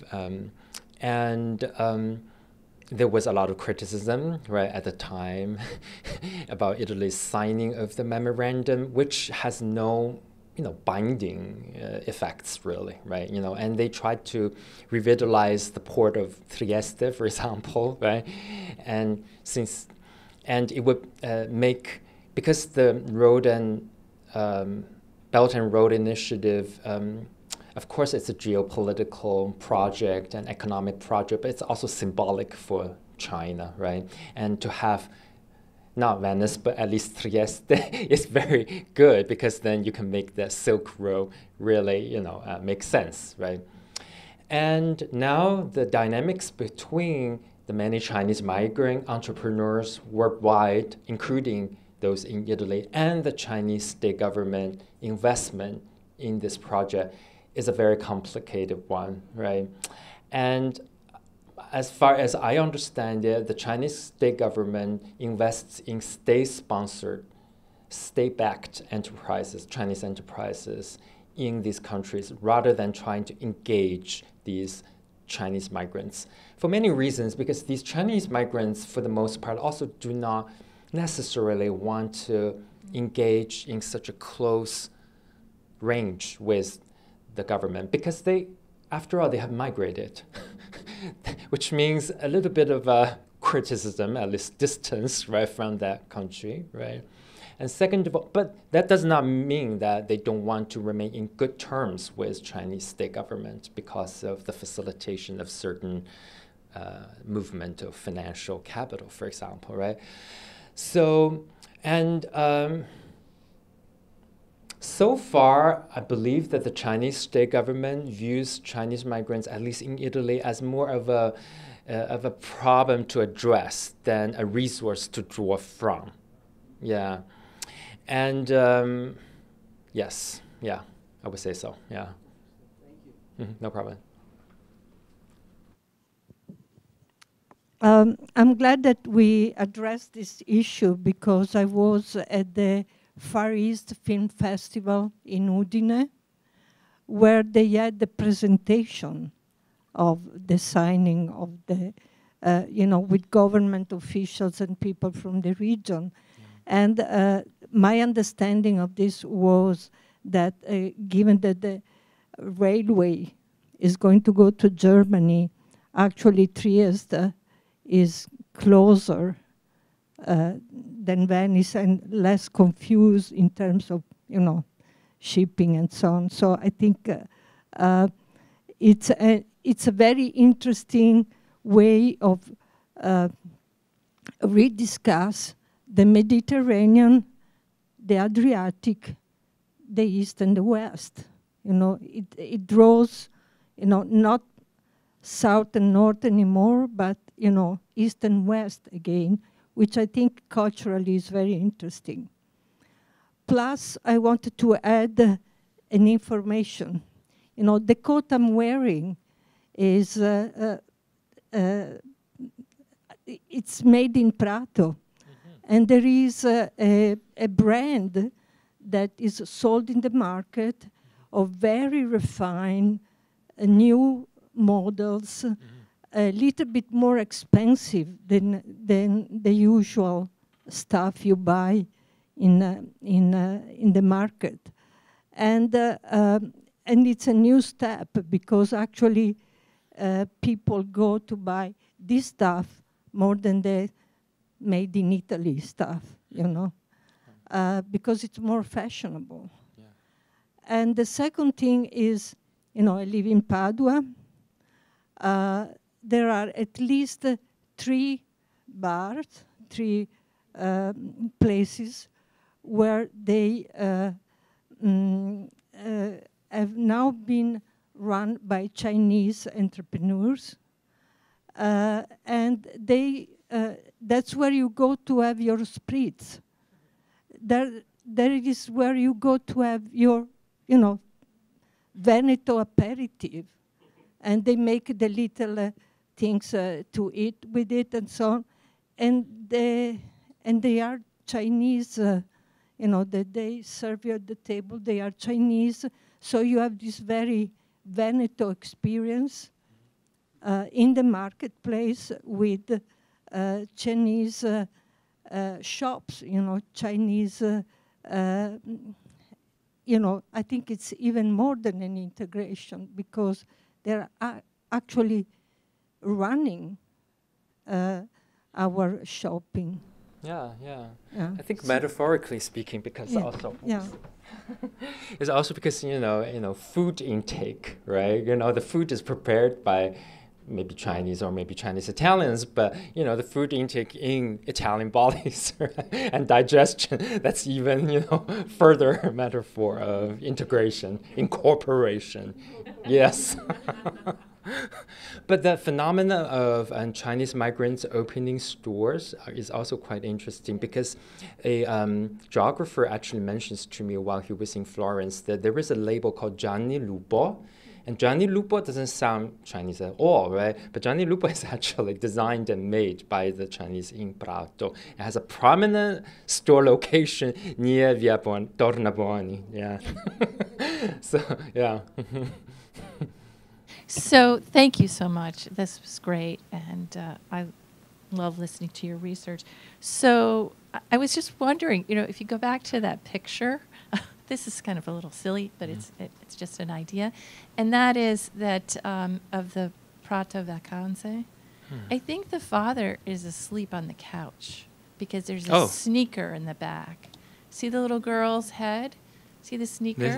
There was a lot of criticism, right, at the time about Italy's signing of the memorandum, which has no, binding effects really, right? And they tried to revitalize the port of Trieste, for example, right? And it would because the road and Belt and Road Initiative. Of course, it's a geopolitical project and economic project, but it's also symbolic for China, right? And to have not Venice, but at least Trieste is very good, because then you can make the Silk Road really, make sense, right? And now the dynamics between the many Chinese migrant entrepreneurs worldwide, including those in Italy, and the Chinese state government investment in this project is a very complicated one, right? And as far as I understand it, the Chinese state government invests in state-sponsored, state-backed enterprises, Chinese enterprises in these countries, rather than trying to engage these Chinese migrants. For many reasons, because these Chinese migrants, for the most part, also do not necessarily want to engage in such a close range with the government, because after all, they have migrated, which means a little bit of a criticism, at least distance, right, from that country, right? And second of all, but that does not mean that they don't want to remain in good terms with Chinese state government because of the facilitation of certain movement of financial capital, for example, right? So, so far, I believe that the Chinese state government views Chinese migrants, at least in Italy, as more of a problem to address than a resource to draw from. Yeah. And yes, yeah, I would say so, yeah. Thank you. No problem. I'm glad that we addressed this issue, because I was at the Far East Film Festival in Udine, where they had the presentation of the signing of the, with government officials and people from the region. And my understanding of this was that given that the railway is going to go to Germany, actually Trieste is closer than Venice and less confused in terms of, shipping and so on. So I think it's a very interesting way of rediscuss the Mediterranean, the Adriatic, the East and the West. It draws, not South and North anymore, but, East and West again, which I think culturally is very interesting. Plus, I wanted to add an information. The coat I'm wearing is, it's made in Prato. And there is a brand that is sold in the market of very refined new models, a little bit more expensive than the usual stuff you buy in the market. And it's a new step, because actually people go to buy this stuff more than the made in Italy stuff, because it's more fashionable. Yeah. And the second thing is, I live in Padua. there are at least 3 bars, 3 places where they have now been run by Chinese entrepreneurs. And that's where you go to have your spritz. There is where you go to have your, Veneto aperitif. And they make the little things to eat with it and so on. And they are Chinese, that they serve you at the table, they are Chinese. So you have this very Veneto experience in the marketplace with Chinese shops, Chinese, I think it's even more than an integration because they're actually running our shopping. Yeah. I think metaphorically speaking, because also it's also because food intake, right? The food is prepared by maybe Chinese or maybe Chinese Italians, but the food intake in Italian bodies and digestion, that's even further metaphor of integration, incorporation. Yes. But the phenomena of Chinese migrants opening stores is also quite interesting because a geographer actually mentions to me while he was in Florence that there is a label called Gianni Lupo. And Gianni Lupo doesn't sound Chinese at all, right? But Gianni Lupo is actually designed and made by the Chinese in Prato. It has a prominent store location near Via Tornabuoni. Yeah. So, yeah. So thank you so much. This was great, and I love listening to your research. So I was just wondering, if you go back to that picture, this is kind of a little silly, but it's just an idea, and that is that of the Prato Vacanze. I think the father is asleep on the couch because there's a sneaker in the back. See the little girl's head? See the sneaker?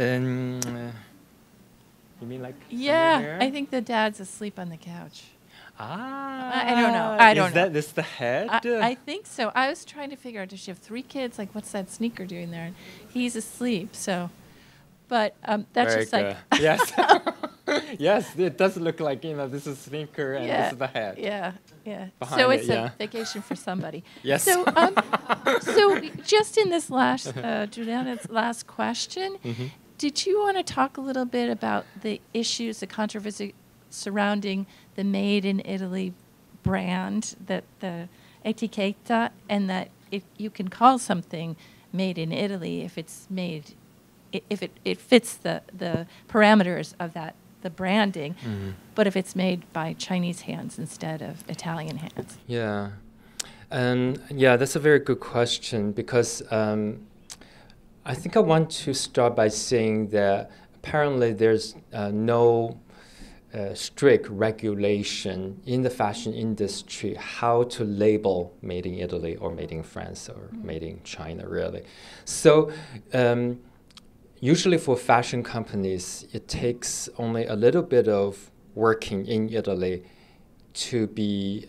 You mean like? Yeah, I think the dad's asleep on the couch. Ah, I don't know. I don't know. Is this the head? I think so. I was trying to figure out, does she have 3 kids? Like, what's that sneaker doing there? And he's asleep, so. But that's very just like. Yes. Yes, it does look like, this is sneaker and this is the head. Yeah. Behind so it's it, a vacation for somebody. Yes. So, so just in this last, Juliana's last question, did you want to talk a little bit about the issues, the controversy surrounding the Made in Italy brand, that the etichetta, and that you can call something made in Italy if it's made, if it fits the parameters of the branding, but if it's made by Chinese hands instead of Italian hands? Yeah. That's a very good question because I think I want to start by saying that apparently there's no strict regulation in the fashion industry how to label made in Italy or made in France or made in China, really. So usually for fashion companies, it takes only a little bit of working in Italy to be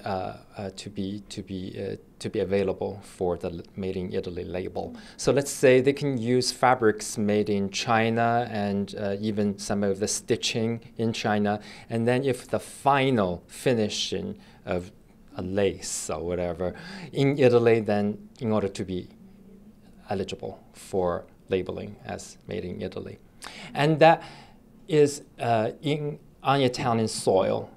available for the Made in Italy label. So let's say they can use fabrics made in China and even some of the stitching in China. And then if the final finishing of a lace or whatever in Italy, then in order to be eligible for labeling as Made in Italy. And that is on Italian soil.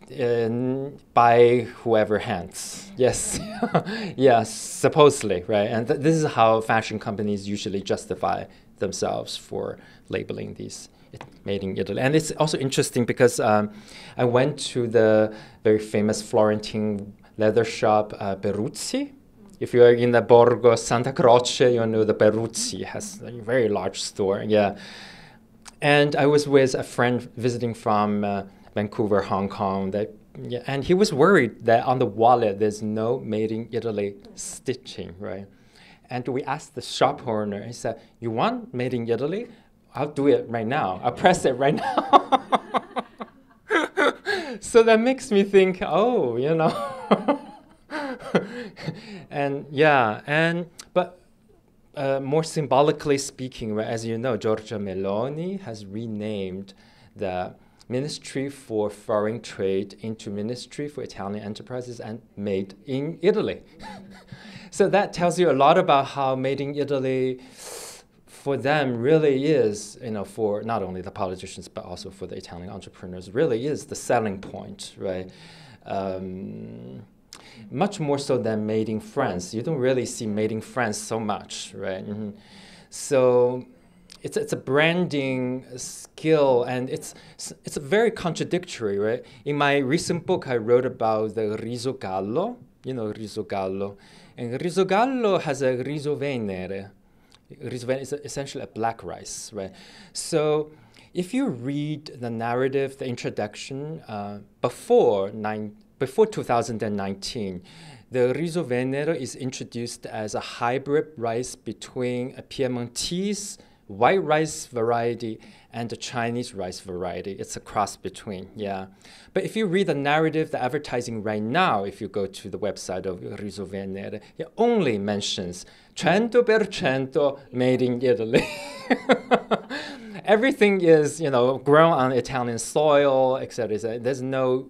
By whoever hands, yes, yes, supposedly, right? And this is how fashion companies usually justify themselves for labeling these made in Italy. And it's also interesting because I went to the very famous Florentine leather shop, Peruzzi. If you are in the Borgo Santa Croce, you know the Peruzzi has a very large store, yeah. And I was with a friend visiting from Vancouver, Hong Kong, and he was worried that on the wallet there's no Made in Italy stitching, right? And we asked the shop owner, he said, "You want Made in Italy? I'll do it right now. I'll press it right now." So that makes me think, oh, you know. And yeah, but more symbolically speaking, as you know, Giorgia Meloni has renamed the Ministry for Foreign Trade into Ministry for Italian Enterprises and Made in Italy. So that tells you a lot about how Made in Italy for them really is, you know, for not only the politicians but also for the Italian entrepreneurs, really is the selling point, right? Much more so than Made in France. You don't really see Made in France so much, right? Mm-hmm. So it's a branding skill, and it's very contradictory, right? In my recent book, I wrote about the riso gallo, you know, riso gallo. And riso gallo has a riso venere. Riso venere is essentially a black rice, right? So if you read the narrative, the introduction, before 2019, the riso venere is introduced as a hybrid rice between a Piemontese white rice variety and a Chinese rice variety. It's a cross between, yeah. But if you read the narrative, the advertising right now, if you go to the website of riso venere, it only mentions 100% made in Italy. Everything is, you know, grown on Italian soil, etc. There's no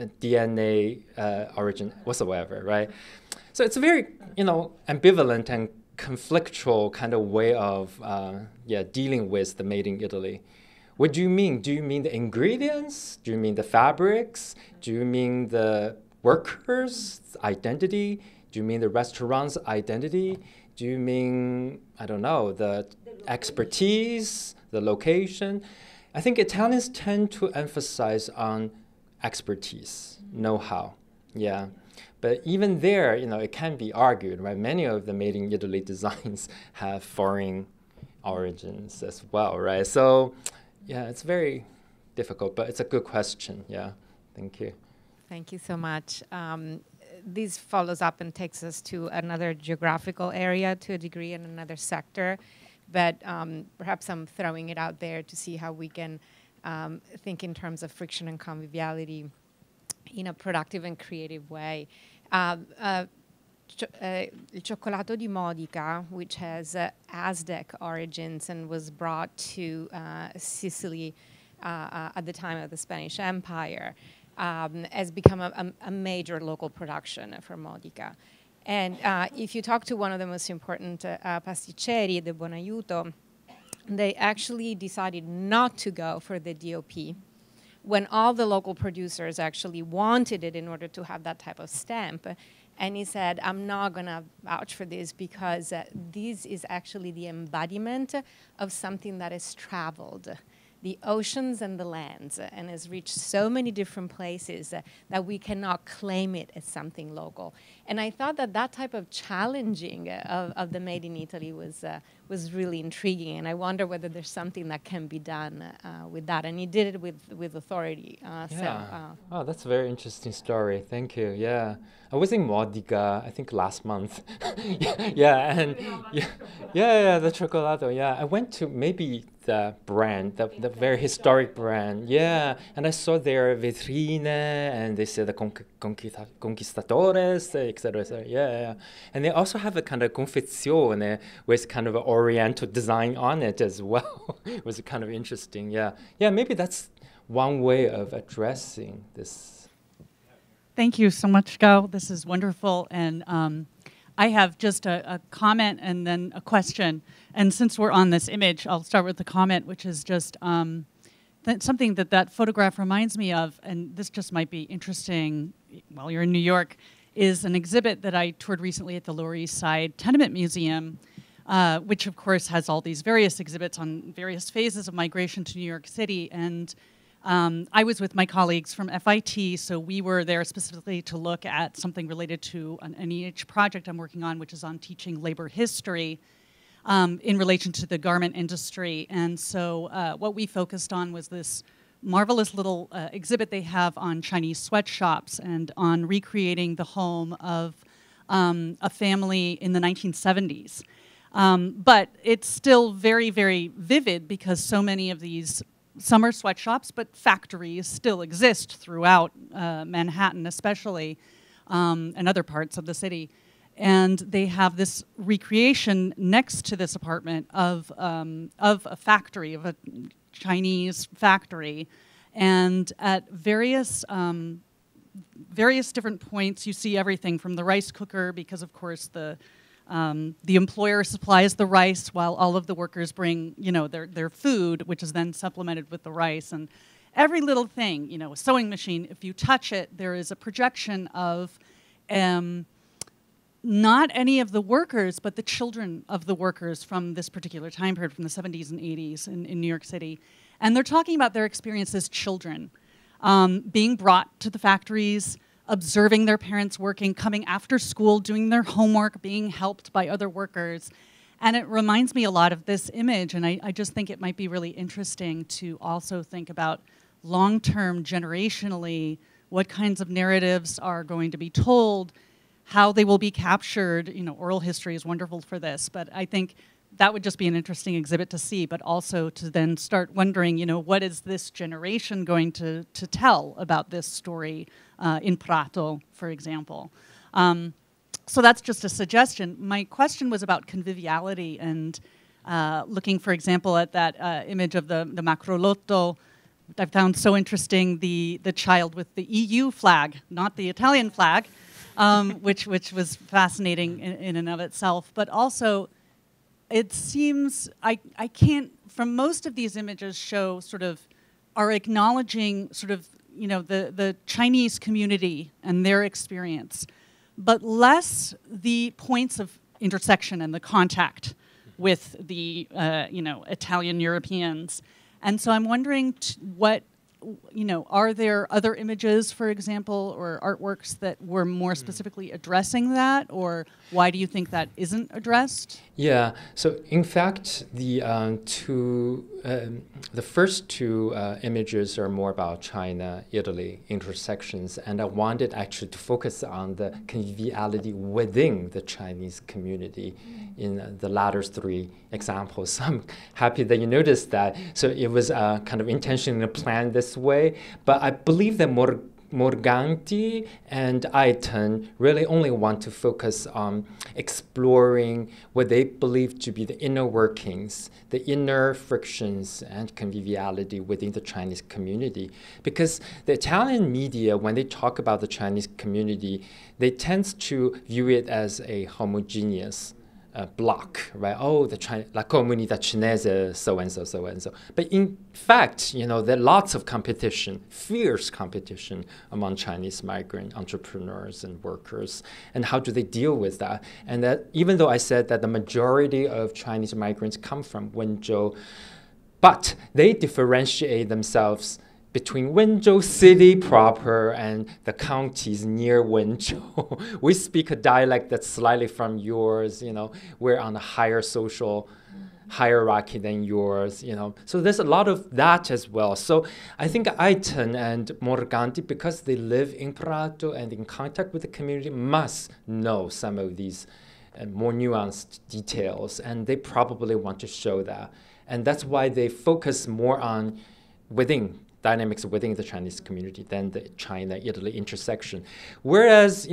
DNA origin whatsoever, right? So it's a very, you know, ambivalent and conflictual kind of way of dealing with the Made in Italy. What do you mean? Do you mean the ingredients? Do you mean the fabrics? Do you mean the workers' identity? Do you mean the restaurant's identity? Do you mean, I don't know, the expertise, the location? I think Italians tend to emphasize on expertise, know-how, yeah. But even there, you know, it can be argued, right? Many of the Made in Italy designs have foreign origins as well, right? So, yeah, it's very difficult, but it's a good question, yeah. Thank you. Thank you so much. This follows up and takes us to another geographical area to a degree in another sector, but perhaps I'm throwing it out there to see how we can think in terms of friction and conviviality in a productive and creative way. Il cioccolato di Modica, which has Aztec origins and was brought to Sicily at the time of the Spanish Empire, has become a major local production for Modica. And if you talk to one of the most important pasticceri, the Buonaiuto, they actually decided not to go for the DOP when all the local producers actually wanted it in order to have that type of stamp. And he said, I'm not going to vouch for this because this is actually the embodiment of something that has traveled the oceans and the lands and has reached so many different places that we cannot claim it as something local. And I thought that that type of challenging of the Made in Italy was really intriguing. And I wonder whether there's something that can be done with that. And he did it with authority. Oh, that's a very interesting story. Thank you. Yeah. I was in Modica, I think last month. Yeah, and the cioccolato. Yeah, I went to maybe the brand, the very historic brand. Yeah, and I saw their vitrine, and they said the conquistadores, etc. Yeah. And they also have a kind of confezione with kind of an oriental design on it as well. It was kind of interesting. Yeah, maybe that's one way of addressing this. Thank you so much, Gao. This is wonderful. And I have just a comment and then a question. And since we're on this image, I'll start with the comment, which is just something that photograph reminds me of, and this just might be interesting while you're in New York, is an exhibit that I toured recently at the Lower East Side Tenement Museum, which of course has all these various exhibits on various phases of migration to New York City. And I was with my colleagues from FIT, so we were there specifically to look at something related to an EH project I'm working on, which is on teaching labor history in relation to the garment industry. And so what we focused on was this marvelous little exhibit they have on Chinese sweatshops and on recreating the home of a family in the 1970s. But it's still very, very vivid because so many of these summer sweatshops, but factories still exist throughout Manhattan especially, and other parts of the city. And they have this recreation next to this apartment of a factory, of a Chinese factory. And at various different points, you see everything from the rice cooker, because of course the employer supplies the rice while all of the workers bring, their food, which is then supplemented with the rice. And every little thing, a sewing machine, if you touch it, there is a projection of not any of the workers, but the children of the workers from this particular time period, from the 70s and 80s in New York City. And they're talking about their experience as children, being brought to the factories, observing their parents working, coming after school, doing their homework, being helped by other workers. And it reminds me a lot of this image, and I just think it might be really interesting to also think about long-term, generationally, what kinds of narratives are going to be told, how they will be captured. Oral history is wonderful for this, but I think that would just be an interesting exhibit to see, but also to then start wondering, what is this generation going to tell about this story in Prato, for example. So that's just a suggestion. My question was about conviviality and looking, for example, at that image of the macrolotto. I found so interesting the child with the EU flag, not the Italian flag, which was fascinating in and of itself. But also, it seems I can't, from most of these images, show are acknowledging the Chinese community and their experience, but less the points of intersection and the contact with the Italian Europeans. And so I'm wondering are there other images, for example, or artworks that were more specifically addressing that, or why do you think that isn't addressed? Yeah, so in fact, the first two images are more about China, Italy intersections, and I wanted actually to focus on the conviviality within the Chinese community in the latter three examples. So I'm happy that you noticed that. So it was kind of intentionally planned this way, but I believe that Morganti and Aiton really only want to focus on exploring what they believe to be the inner workings, the inner frictions and conviviality within the Chinese community. Because the Italian media, when they talk about the Chinese community, they tend to view it as a homogeneous block, right? Oh, la comunità cinese, so and so, so and so. But in fact, there are lots of competition, fierce competition among Chinese migrant entrepreneurs and workers. And how do they deal with that? And that even though I said that the majority of Chinese migrants come from Wenzhou, but they differentiate themselves between Wenzhou city proper and the counties near Wenzhou. We speak a dialect that's slightly from yours, we're on a higher social hierarchy than yours, So there's a lot of that as well. So I think Aiton and Morganti, because they live in Prato and in contact with the community, must know some of these more nuanced details, and they probably want to show that. And that's why they focus more on dynamics within the Chinese community than the China-Italy intersection. Whereas,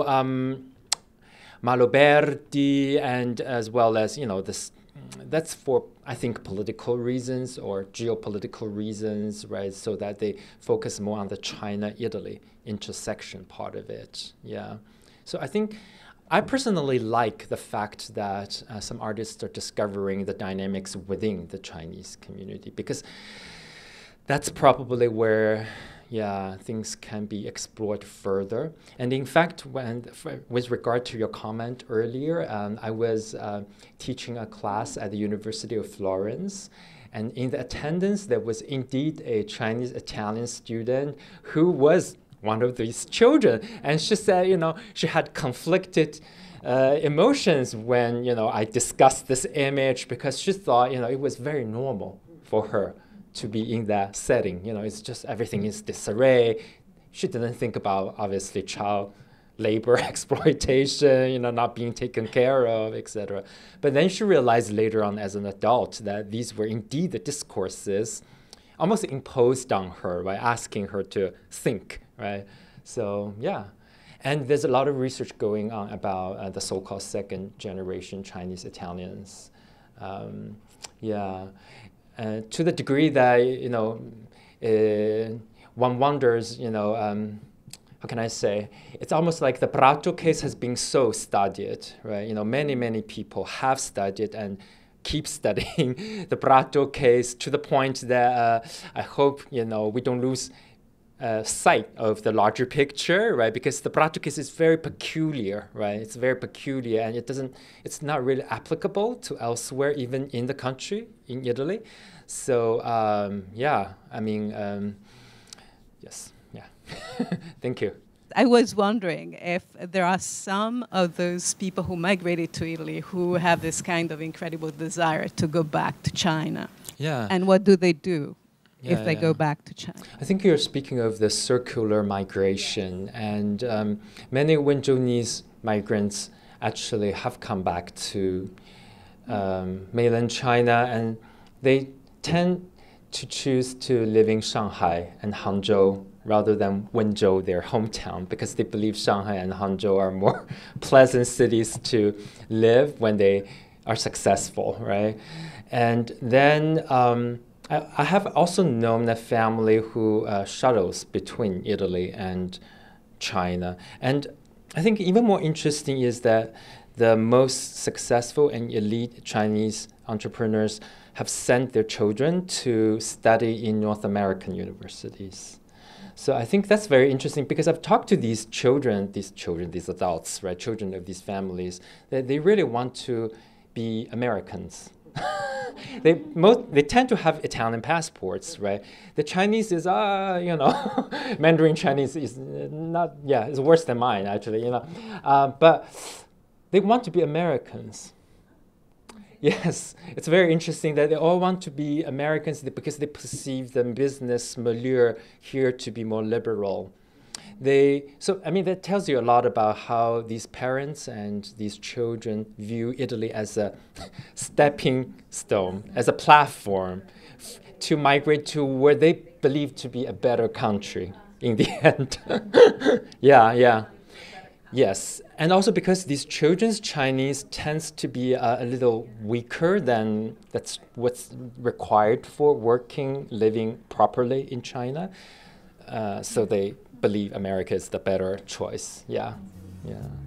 Maloberti and as well as, that's for, I think, political reasons or geopolitical reasons, right? So that they focus more on the China-Italy intersection part of it, yeah. So I think I personally like the fact that some artists are discovering the dynamics within the Chinese community, because that's probably where, things can be explored further. And in fact, with regard to your comment earlier, I was teaching a class at the University of Florence. And in the attendance, there was indeed a Chinese-Italian student who was one of these children. And she said, she had conflicted emotions when, I discussed this image, because she thought, it was very normal for her to be in that setting. It's just everything is disarray. She didn't think about, obviously, child labor exploitation, not being taken care of, etc. But then she realized later on as an adult that these were indeed the discourses almost imposed on her, right? Asking her to think, right? So yeah. And there's a lot of research going on about the so-called second generation Chinese Italians. Yeah, to the degree that, you know, one wonders, you know, how can I say? It's almost like the Prato case has been so studied, right? You know, many people have studied and keep studying the Prato case to the point that I hope, you know, we don't lose sight of the larger picture, right? Because the Prato case is very peculiar, right? It's very peculiar, and it's not really applicable to elsewhere, even in the country, in Italy. So yeah, I mean, yes, yeah. Thank you. I was wondering if there are some of those people who migrated to Italy who have this kind of incredible desire to go back to China. Yeah. And what do they do if they go back to China? I think you're speaking of the circular migration, and many Wenzhounese migrants actually have come back to mainland China, and they tend to choose to live in Shanghai and Hangzhou rather than Wenzhou, their hometown, because they believe Shanghai and Hangzhou are more pleasant cities to live when they are successful, right? And then I have also known a family who shuttles between Italy and China. And I think even more interesting is that the most successful and elite Chinese entrepreneurs have sent their children to study in North American universities. So I think that's very interesting, because I've talked to these adults, right, children of these families, that they really want to be Americans. They tend to have Italian passports, right? The Chinese is, you know, Mandarin Chinese is not, yeah, it's worse than mine, actually, you know. But they want to be Americans. Yes, it's very interesting that they all want to be Americans because they perceive the business milieu here to be more liberal. So, I mean, that tells you a lot about how these parents and these children view Italy as a stepping stone, as a platform to migrate to where they believe to be a better country in the end. Yeah. Yes, and also because these children's Chinese tends to be a little weaker than that's what's required for working, living properly in China. So they believe America is the better choice. Yeah.